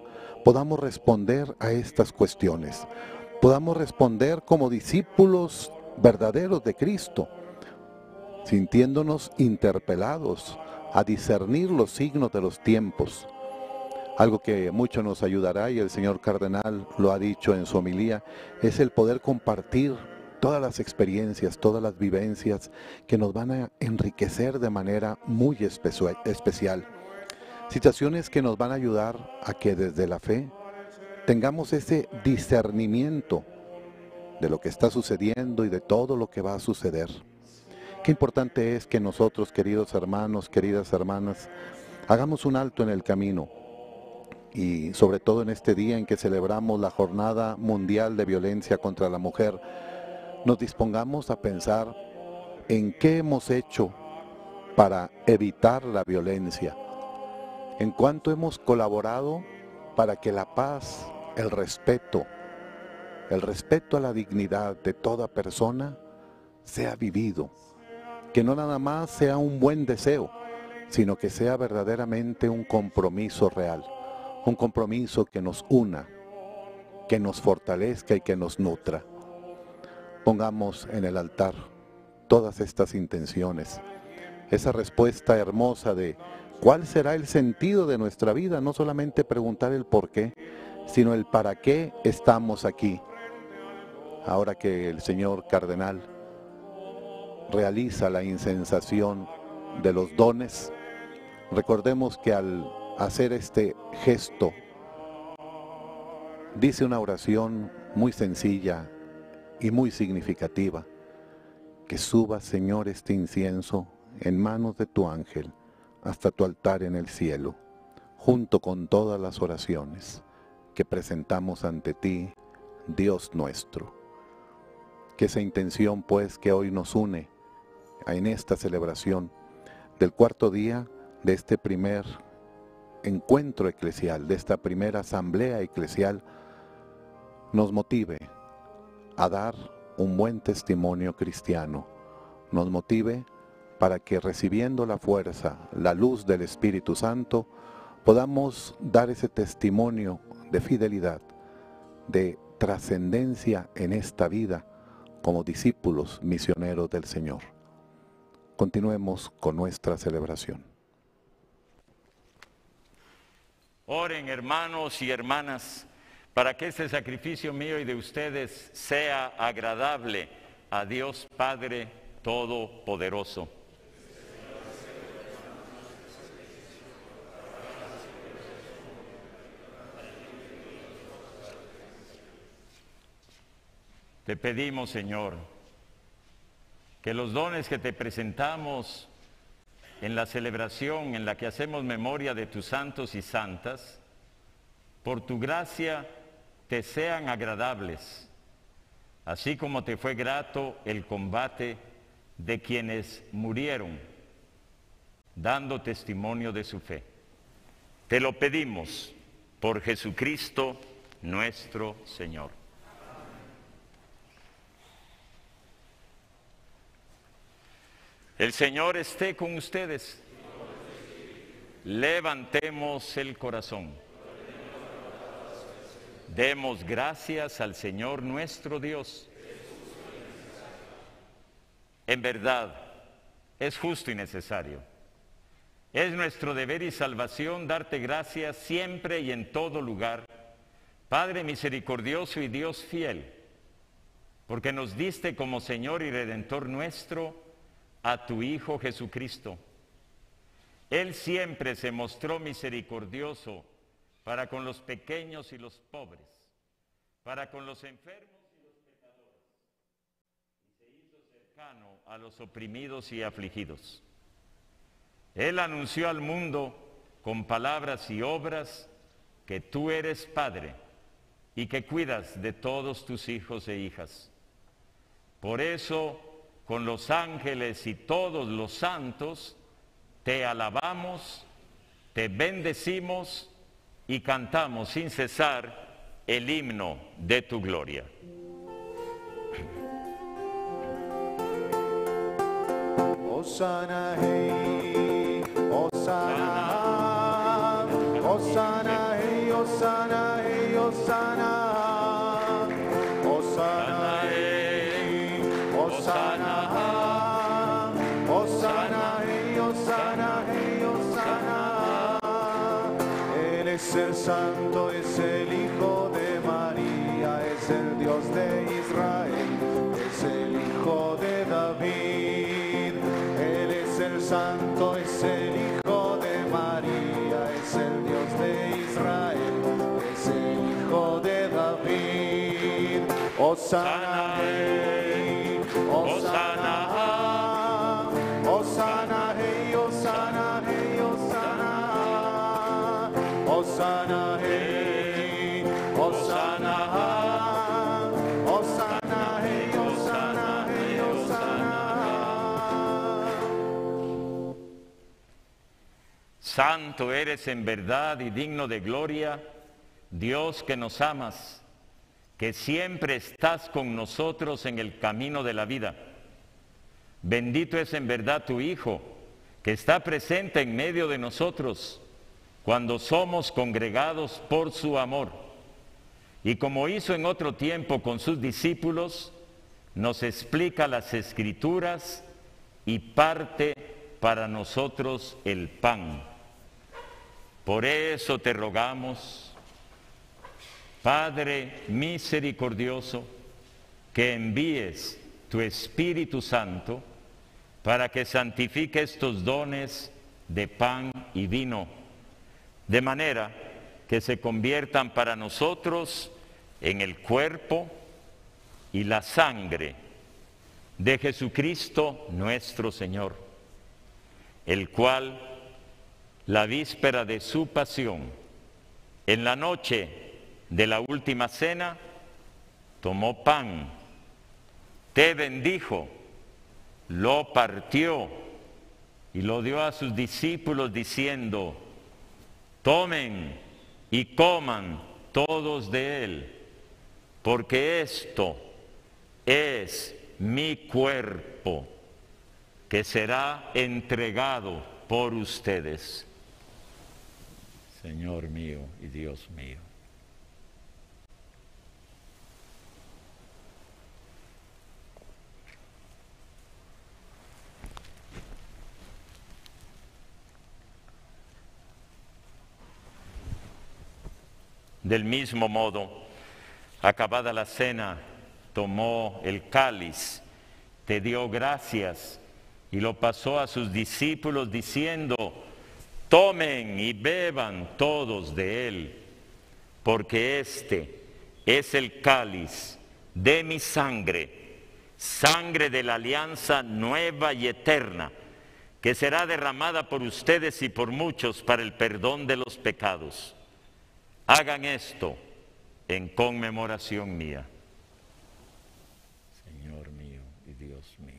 podamos responder a estas cuestiones, podamos responder como discípulos verdaderos de Cristo, sintiéndonos interpelados a discernir los signos de los tiempos. Algo que mucho nos ayudará, y el señor cardenal lo ha dicho en su homilía, es el poder compartir todas las experiencias, todas las vivencias que nos van a enriquecer de manera muy especial. Situaciones que nos van a ayudar a que desde la fe tengamos ese discernimiento de lo que está sucediendo y de todo lo que va a suceder. Qué importante es que nosotros, queridos hermanos, queridas hermanas, hagamos un alto en el camino, y sobre todo en este día en que celebramos la Jornada Mundial de Violencia contra la Mujer, nos dispongamos a pensar en qué hemos hecho para evitar la violencia, en cuánto hemos colaborado para que la paz, el respeto, el respeto a la dignidad de toda persona sea vivido, que no nada más sea un buen deseo, sino que sea verdaderamente un compromiso real. Un compromiso que nos una, que nos fortalezca y que nos nutra. Pongamos en el altar todas estas intenciones, esa respuesta hermosa de cuál será el sentido de nuestra vida, no solamente preguntar el por qué, sino el para qué estamos aquí. Ahora que el señor cardenal realiza la incensación de los dones, recordemos que al hacer este gesto, dice una oración muy sencilla y muy significativa: que suba, Señor, este incienso en manos de tu ángel hasta tu altar en el cielo, junto con todas las oraciones que presentamos ante ti, Dios nuestro. Que esa intención, pues, que hoy nos une en esta celebración del cuarto día de este primer encuentro eclesial, de esta primera asamblea eclesial, nos motive a dar un buen testimonio cristiano, nos motive para que, recibiendo la fuerza, la luz del Espíritu Santo, podamos dar ese testimonio de fidelidad, de trascendencia en esta vida como discípulos misioneros del Señor. Continuemos con nuestra celebración. Oren, hermanos y hermanas, para que este sacrificio mío y de ustedes sea agradable a Dios Padre Todopoderoso. Te pedimos, Señor, que los dones que te presentamos en la celebración en la que hacemos memoria de tus santos y santas, por tu gracia te sean agradables, así como te fue grato el combate de quienes murieron, dando testimonio de su fe. Te lo pedimos por Jesucristo nuestro Señor. El Señor esté con ustedes. Levantemos el corazón. Demos gracias al Señor nuestro Dios. En verdad, es justo y necesario. Es nuestro deber y salvación darte gracias siempre y en todo lugar, Padre misericordioso y Dios fiel, porque nos diste como Señor y Redentor nuestro a tu Hijo Jesucristo. Él siempre se mostró misericordioso para con los pequeños y los pobres, para con los enfermos y los pecadores, y se hizo cercano a los oprimidos y afligidos. Él anunció al mundo con palabras y obras que tú eres Padre y que cuidas de todos tus hijos e hijas. Por eso, con los ángeles y todos los santos, te alabamos, te bendecimos y cantamos sin cesar el himno de tu gloria. Hosana, hey, Hosana, Hosana, hey, Hosana. Osana, hey, Osana, Osana, hey, Osana, Osana, hey, Osana, hey, Osana. Él es el Santo, es el Hijo de María, es el Dios de Israel, es el Hijo de David. Él es el Santo, es el Hijo de María, es el Dios de Israel, es el Hijo de David. Osana, hey, Osana, Osana, hey, Osana, hey, Osana, Osana, hey, Osana, Osana, hey, Osana, hey, Osana. Santo eres en verdad y digno de gloria, Dios que nos amas, que siempre estás con nosotros en el camino de la vida. Bendito es en verdad tu Hijo, que está presente en medio de nosotros cuando somos congregados por su amor. Y como hizo en otro tiempo con sus discípulos, nos explica las Escrituras y parte para nosotros el pan. Por eso te rogamos, Padre misericordioso, que envíes tu Espíritu Santo para que santifique estos dones de pan y vino, de manera que se conviertan para nosotros en el cuerpo y la sangre de Jesucristo nuestro Señor, el cual, la víspera de su pasión, en la noche de la última cena, tomó pan, te bendijo, lo partió y lo dio a sus discípulos diciendo: tomen y coman todos de él, porque esto es mi cuerpo, que será entregado por ustedes. Señor mío y Dios mío. Del mismo modo, acabada la cena, tomó el cáliz, te dio gracias y lo pasó a sus discípulos diciendo: tomen y beban todos de él, porque este es el cáliz de mi sangre, sangre de la alianza nueva y eterna, que será derramada por ustedes y por muchos para el perdón de los pecados. Hagan esto en conmemoración mía. Señor mío y Dios mío.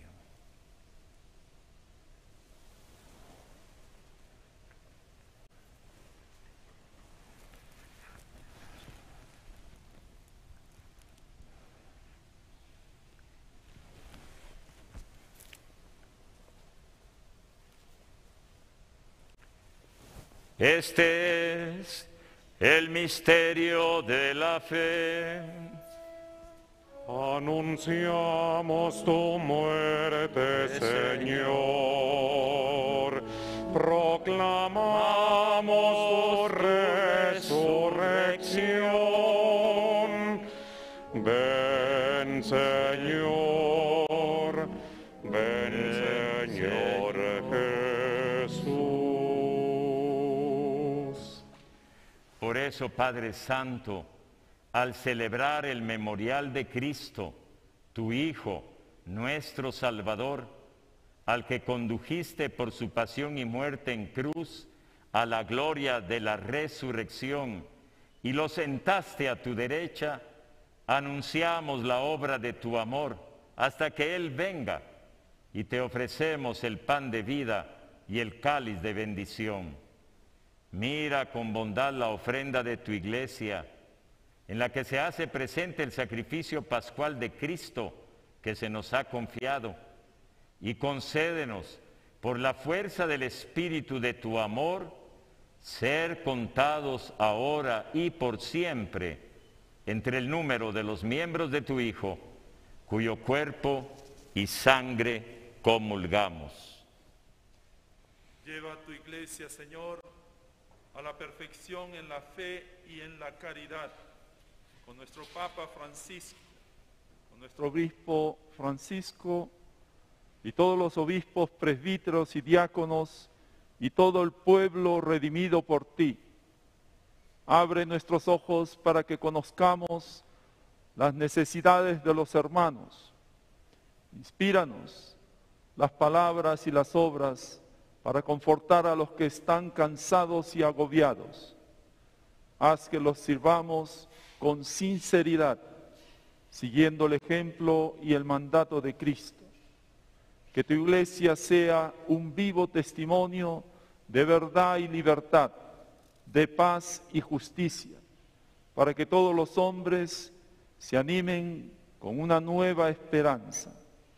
Este es el misterio de la fe. Anunciamos tu muerte, Señor. Proclamamos tu resurrección. Ven, Señor. Ven, Señor Jesús. Por eso, Padre Santo, al celebrar el memorial de Cristo, tu Hijo, nuestro Salvador, al que condujiste por su pasión y muerte en cruz a la gloria de la resurrección y lo sentaste a tu derecha, anunciamos la obra de tu amor hasta que Él venga, y te ofrecemos el pan de vida y el cáliz de bendición. Mira con bondad la ofrenda de tu iglesia, en la que se hace presente el sacrificio pascual de Cristo que se nos ha confiado, y concédenos, por la fuerza del Espíritu de tu amor, ser contados ahora y por siempre entre el número de los miembros de tu Hijo, cuyo cuerpo y sangre comulgamos. Lleva a tu iglesia, Señor, a la perfección en la fe y en la caridad, con nuestro Papa Francisco, con nuestro obispo Francisco y todos los obispos, presbíteros y diáconos y todo el pueblo redimido por ti. Abre nuestros ojos para que conozcamos las necesidades de los hermanos. Inspíranos las palabras y las obras para confortar a los que están cansados y agobiados. Haz que los sirvamos con sinceridad, siguiendo el ejemplo y el mandato de Cristo. Que tu iglesia sea un vivo testimonio de verdad y libertad, de paz y justicia, para que todos los hombres se animen con una nueva esperanza.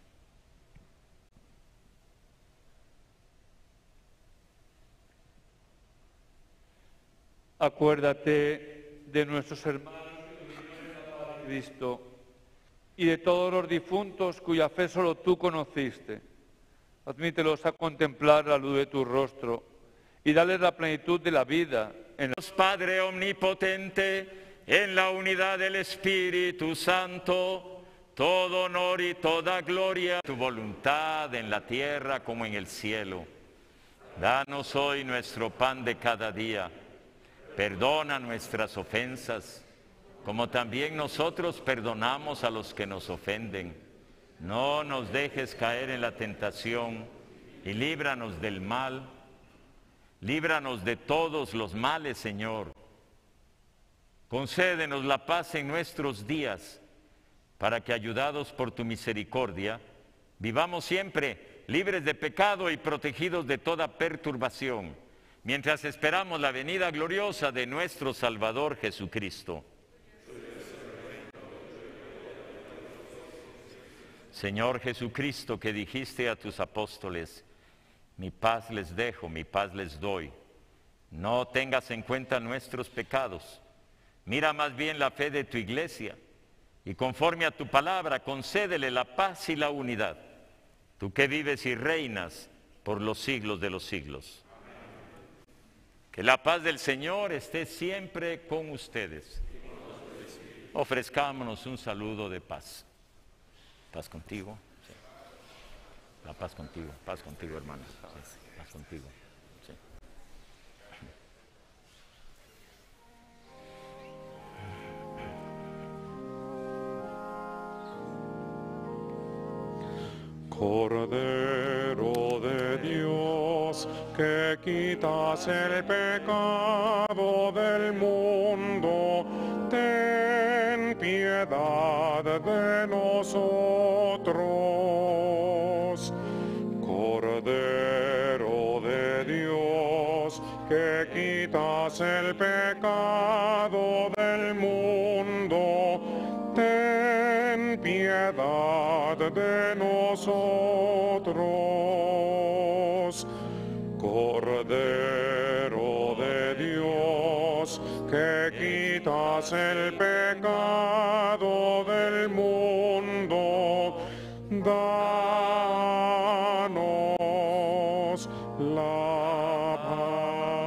Acuérdate de nuestros hermanos de Cristo y de todos los difuntos cuya fe solo tú conociste. Admítelos a contemplar la luz de tu rostro y dales la plenitud de la vida. En Dios Padre omnipotente, en la unidad del Espíritu Santo, todo honor y toda gloria, tu voluntad en la tierra como en el cielo. Danos hoy nuestro pan de cada día. Perdona nuestras ofensas, como también nosotros perdonamos a los que nos ofenden. No nos dejes caer en la tentación y líbranos del mal. Líbranos de todos los males, Señor. Concédenos la paz en nuestros días, para que, ayudados por tu misericordia, vivamos siempre libres de pecado y protegidos de toda perturbación, mientras esperamos la venida gloriosa de nuestro Salvador Jesucristo. Señor Jesucristo, que dijiste a tus apóstoles, mi paz les dejo, mi paz les doy. No tengas en cuenta nuestros pecados. Mira más bien la fe de tu iglesia y conforme a tu palabra concédele la paz y la unidad. Tú que vives y reinas por los siglos de los siglos. Que la paz del Señor esté siempre con ustedes. Ofrezcámonos un saludo de paz. Paz contigo. Sí. La paz contigo, paz contigo, hermanos. Sí, paz contigo. Sí. Cordero de Dios, que quitas el pecado del mundo, ten piedad de nosotros. Cordero de Dios, que quitas el pecado del mundo, ten piedad de nosotros. Cordero de Dios, que quitas el pecado del mundo, danos la paz.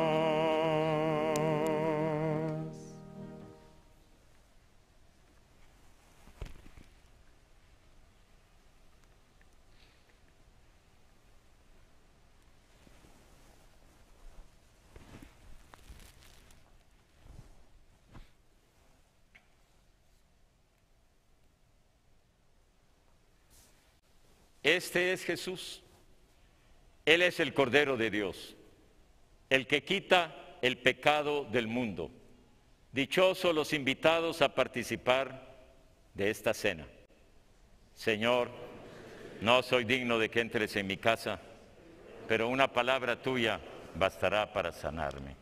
Este es Jesús. Él es el Cordero de Dios, el que quita el pecado del mundo. Dichosos los invitados a participar de esta cena. Señor, no soy digno de que entres en mi casa, pero una palabra tuya bastará para sanarme.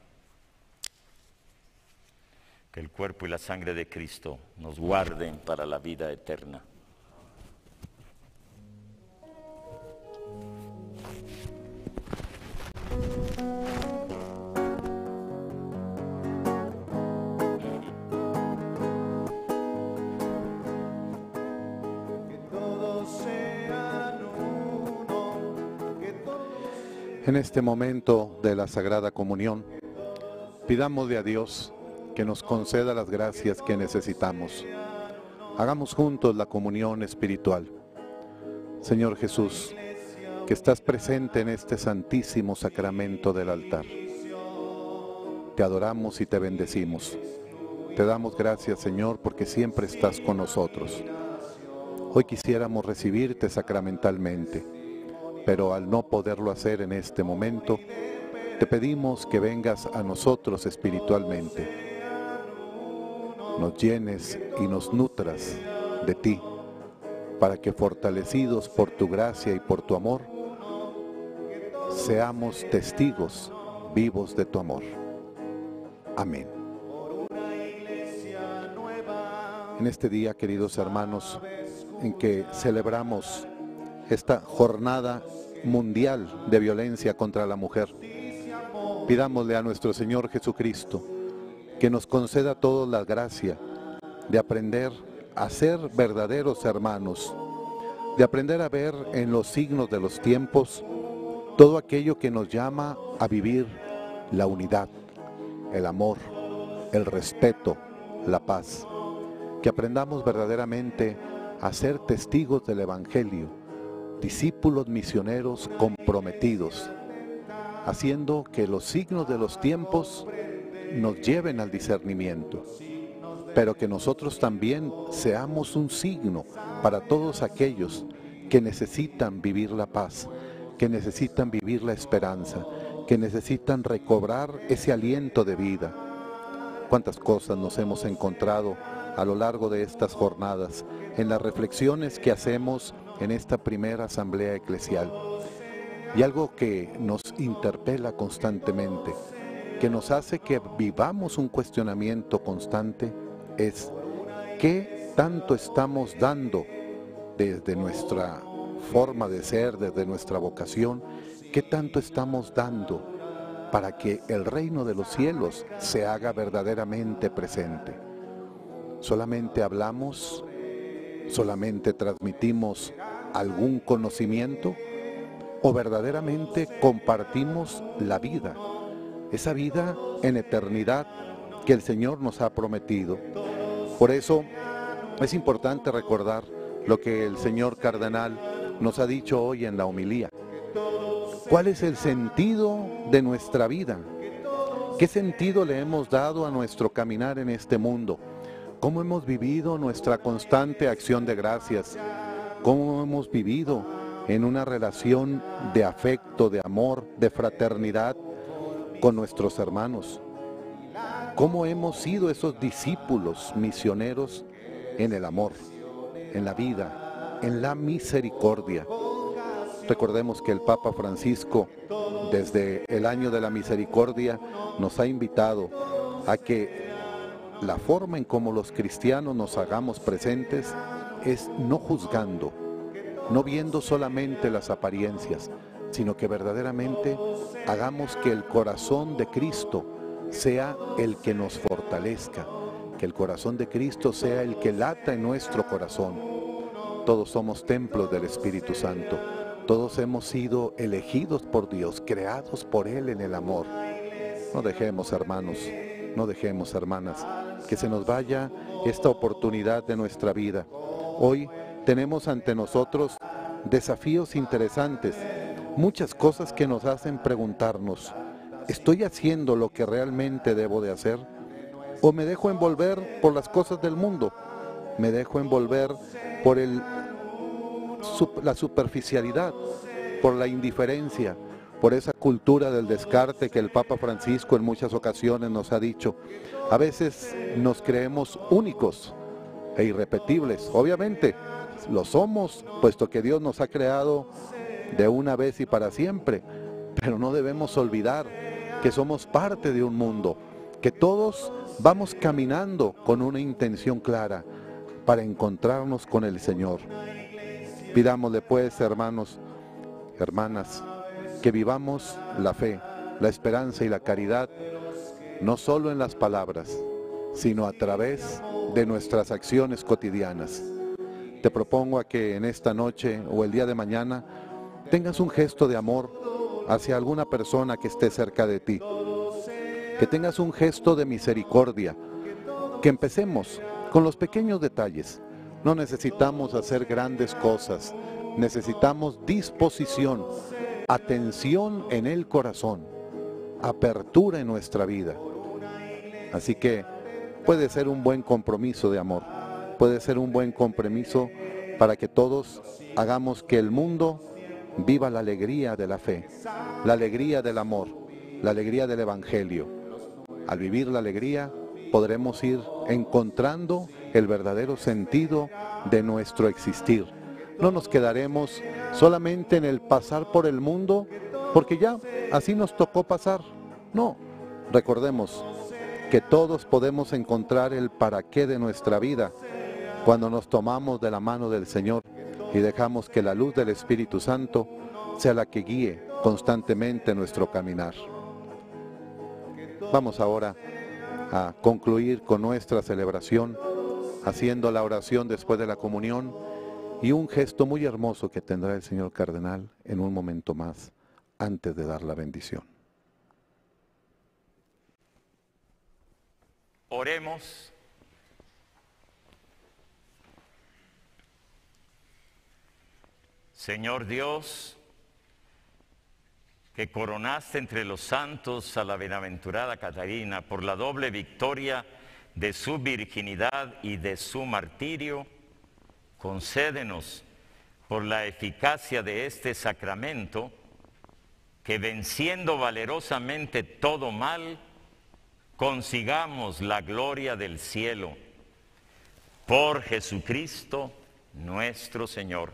Que el cuerpo y la sangre de Cristo nos guarden para la vida eterna. En este momento de la Sagrada Comunión, pidámosle a Dios que nos conceda las gracias que necesitamos. Hagamos juntos la comunión espiritual. Señor Jesús, que estás presente en este santísimo sacramento del altar. Te adoramos y te bendecimos. Te damos gracias, Señor, porque siempre estás con nosotros. Hoy quisiéramos recibirte sacramentalmente, pero al no poderlo hacer en este momento, te pedimos que vengas a nosotros espiritualmente. Nos llenes y nos nutras de ti, para que fortalecidos por tu gracia y por tu amor, seamos testigos vivos de tu amor. Amén. En este día, queridos hermanos, en que celebramos esta jornada mundial de violencia contra la mujer, pidámosle a nuestro Señor Jesucristo que nos conceda a todos la gracia de aprender a ser verdaderos hermanos, de aprender a ver en los signos de los tiempos todo aquello que nos llama a vivir la unidad, el amor, el respeto, la paz. Que aprendamos verdaderamente a ser testigos del Evangelio, discípulos misioneros comprometidos, haciendo que los signos de los tiempos nos lleven al discernimiento, pero que nosotros también seamos un signo para todos aquellos que necesitan vivir la paz, que necesitan vivir la esperanza, que necesitan recobrar ese aliento de vida. Cuántas cosas nos hemos encontrado a lo largo de estas jornadas, en las reflexiones que hacemos en esta primera asamblea eclesial. Y algo que nos interpela constantemente, que nos hace que vivamos un cuestionamiento constante, es ¿qué tanto estamos dando desde nuestra forma de ser, desde nuestra vocación? ¿Qué tanto estamos dando para que el reino de los cielos se haga verdaderamente presente? ¿Solamente hablamos? ¿Solamente transmitimos algún conocimiento? ¿O verdaderamente compartimos la vida? Esa vida en eternidad que el Señor nos ha prometido. Por eso es importante recordar lo que el señor cardenal nos ha dicho hoy en la homilía. ¿Cuál es el sentido de nuestra vida? ¿Qué sentido le hemos dado a nuestro caminar en este mundo? ¿Cómo hemos vivido nuestra constante acción de gracias? ¿Cómo hemos vivido en una relación de afecto, de amor, de fraternidad con nuestros hermanos? ¿Cómo hemos sido esos discípulos misioneros en el amor, en la vida, en la misericordia? Recordemos que el Papa Francisco, desde el año de la misericordia, nos ha invitado a que la forma en cómo los cristianos nos hagamos presentes es no juzgando, no viendo solamente las apariencias, sino que verdaderamente hagamos que el corazón de Cristo sea el que nos fortalezca, que el corazón de Cristo sea el que lata en nuestro corazón. Todos somos templos del Espíritu Santo, todos hemos sido elegidos por Dios, creados por Él en el amor. No dejemos, hermanos, no dejemos, hermanas, que se nos vaya esta oportunidad de nuestra vida. Hoy tenemos ante nosotros desafíos interesantes, muchas cosas que nos hacen preguntarnos, ¿estoy haciendo lo que realmente debo de hacer? ¿O me dejo envolver por las cosas del mundo? ¿Me dejo envolver por el, la superficialidad, por la indiferencia, por esa cultura del descarte que el Papa Francisco en muchas ocasiones nos ha dicho? A veces nos creemos únicos e irrepetibles. Obviamente lo somos, puesto que Dios nos ha creado de una vez y para siempre, pero no debemos olvidar que somos parte de un mundo, que todos vamos caminando con una intención clara para encontrarnos con el Señor. Pidámosle pues, hermanos, hermanas, que vivamos la fe, la esperanza y la caridad, no solo en las palabras, sino a través de nuestras acciones cotidianas. Te propongo a que en esta noche o el día de mañana tengas un gesto de amor hacia alguna persona que esté cerca de ti. Que tengas un gesto de misericordia. Que empecemos con los pequeños detalles. No necesitamos hacer grandes cosas. Necesitamos disposición, atención en el corazón, apertura en nuestra vida. Así que puede ser un buen compromiso de amor. Puede ser un buen compromiso para que todos hagamos que el mundo viva la alegría de la fe, la alegría del amor, la alegría del Evangelio. Al vivir la alegría podremos ir encontrando el verdadero sentido de nuestro existir. No nos quedaremos solamente en el pasar por el mundo porque ya así nos tocó pasar. No, recordemos que todos podemos encontrar el para qué de nuestra vida cuando nos tomamos de la mano del Señor y dejamos que la luz del Espíritu Santo sea la que guíe constantemente nuestro caminar. Vamos ahora a concluir con nuestra celebración, haciendo la oración después de la comunión y un gesto muy hermoso que tendrá el señor cardenal en un momento más, antes de dar la bendición. Oremos. Señor Dios, que coronaste entre los santos a la bienaventurada Catarina por la doble victoria de su virginidad y de su martirio, concédenos por la eficacia de este sacramento que, venciendo valerosamente todo mal, consigamos la gloria del cielo. Por Jesucristo nuestro Señor.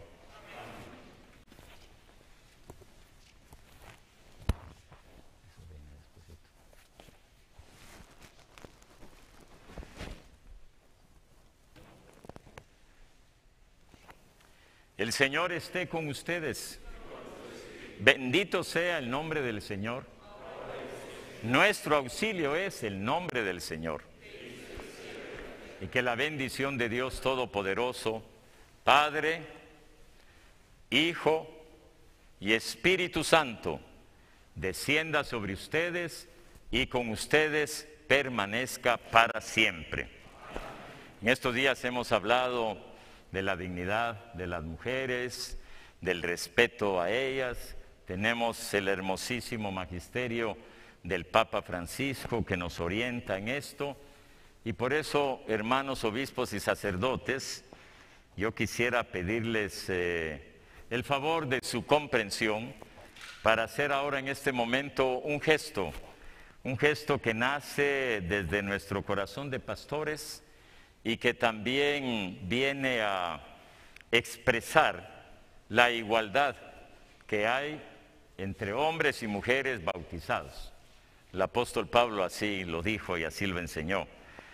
El Señor esté con ustedes. Bendito sea el nombre del Señor. Nuestro auxilio es el nombre del Señor. Y que la bendición de Dios Todopoderoso, Padre, Hijo y Espíritu Santo, descienda sobre ustedes y con ustedes permanezca para siempre. En estos días hemos hablado de la dignidad de las mujeres, del respeto a ellas. Tenemos el hermosísimo magisterio del Papa Francisco que nos orienta en esto. Y por eso, hermanos obispos y sacerdotes, yo quisiera pedirles eh, el favor de su comprensión para hacer ahora en este momento un gesto, un gesto que nace desde nuestro corazón de pastores y que también viene a expresar la igualdad que hay entre hombres y mujeres bautizados. El apóstol Pablo así lo dijo y así lo enseñó.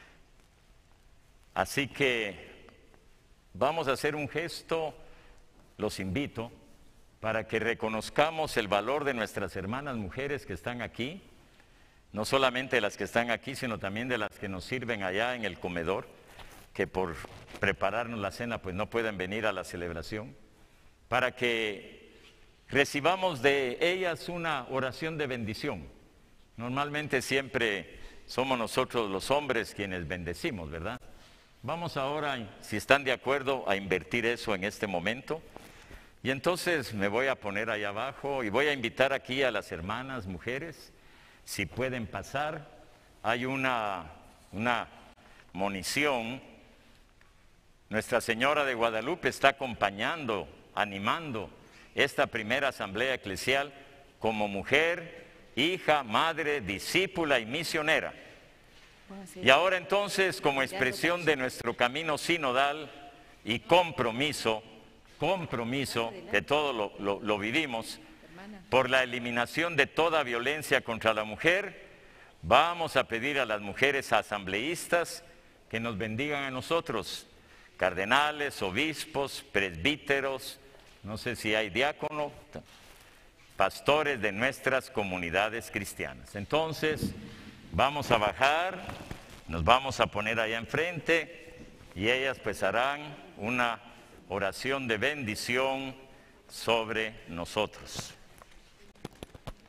Así que vamos a hacer un gesto, los invito, para que reconozcamos el valor de nuestras hermanas mujeres que están aquí, no solamente las que están aquí, sino también de las que nos sirven allá en el comedor, que por prepararnos la cena pues no pueden venir a la celebración, para que recibamos de ellas una oración de bendición. Normalmente siempre somos nosotros los hombres quienes bendecimos, ¿verdad? Vamos ahora, si están de acuerdo, a invertir eso en este momento. Y entonces me voy a poner allá abajo y voy a invitar aquí a las hermanas mujeres, si pueden pasar. Hay una, una monición. Nuestra Señora de Guadalupe está acompañando, animando esta primera asamblea eclesial como mujer, hija, madre, discípula y misionera. Y ahora entonces, como expresión de nuestro camino sinodal y compromiso, compromiso, que todo lo, lo, lo vivimos, por la eliminación de toda violencia contra la mujer, vamos a pedir a las mujeres asambleístas que nos bendigan a nosotros, cardenales, obispos, presbíteros, no sé si hay diácono, pastores de nuestras comunidades cristianas. Entonces, vamos a bajar, nos vamos a poner allá enfrente y ellas pues harán una oración de bendición sobre nosotros.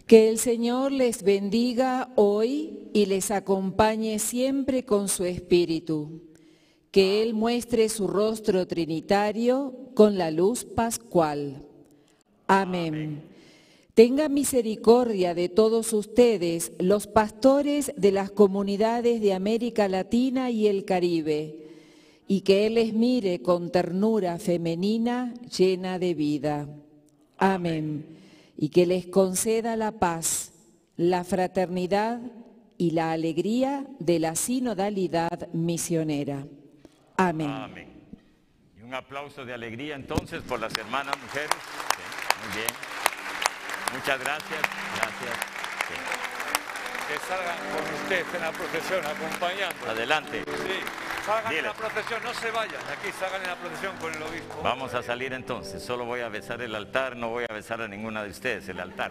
Que el Señor les bendiga hoy y les acompañe siempre con su espíritu. Que Él muestre su rostro trinitario con la luz pascual. Amén. Amén. Tenga misericordia de todos ustedes, los pastores de las comunidades de América Latina y el Caribe, y que Él les mire con ternura femenina llena de vida. Amén. Y que les conceda la paz, la fraternidad y la alegría de la sinodalidad misionera. Amén. Amén. Y un aplauso de alegría entonces por las hermanas mujeres. Sí, muy bien. Muchas gracias. Gracias. Sí. Que salgan con usted en la procesión acompañando. Adelante. Sí, salgan Dile. en la procesión, no se vayan. Aquí salgan en la procesión con el obispo. Vamos a salir entonces. Solo voy a besar el altar, no voy a besar a ninguna de ustedes el altar.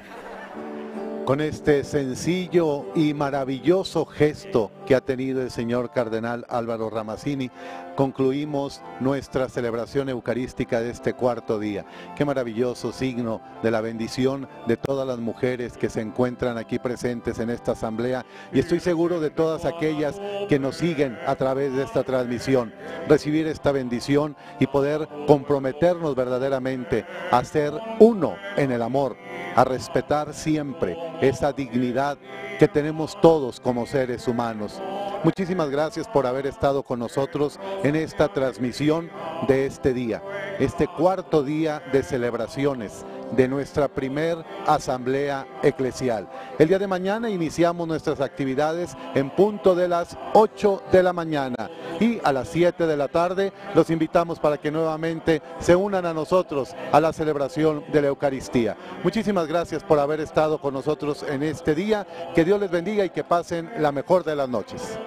Con este sencillo y maravilloso gesto que ha tenido el señor cardenal Álvaro Ramazzini, concluimos nuestra celebración eucarística de este cuarto día. Qué maravilloso signo de la bendición de todas las mujeres que se encuentran aquí presentes en esta asamblea, y estoy seguro de todas aquellas que nos siguen a través de esta transmisión, recibir esta bendición y poder comprometernos verdaderamente a ser uno en el amor, a respetar siempre esa dignidad que tenemos todos como seres humanos. Muchísimas gracias por haber estado con nosotros en esta transmisión de este día, este cuarto día de celebraciones de nuestra primer asamblea eclesial. El día de mañana iniciamos nuestras actividades en punto de las ocho de la mañana y a las siete de la tarde los invitamos para que nuevamente se unan a nosotros a la celebración de la Eucaristía. Muchísimas gracias por haber estado con nosotros en este día. Que Dios les bendiga y que pasen la mejor de las noches.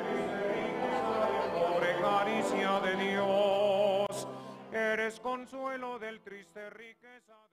Caricia de Dios, eres consuelo del triste riqueza.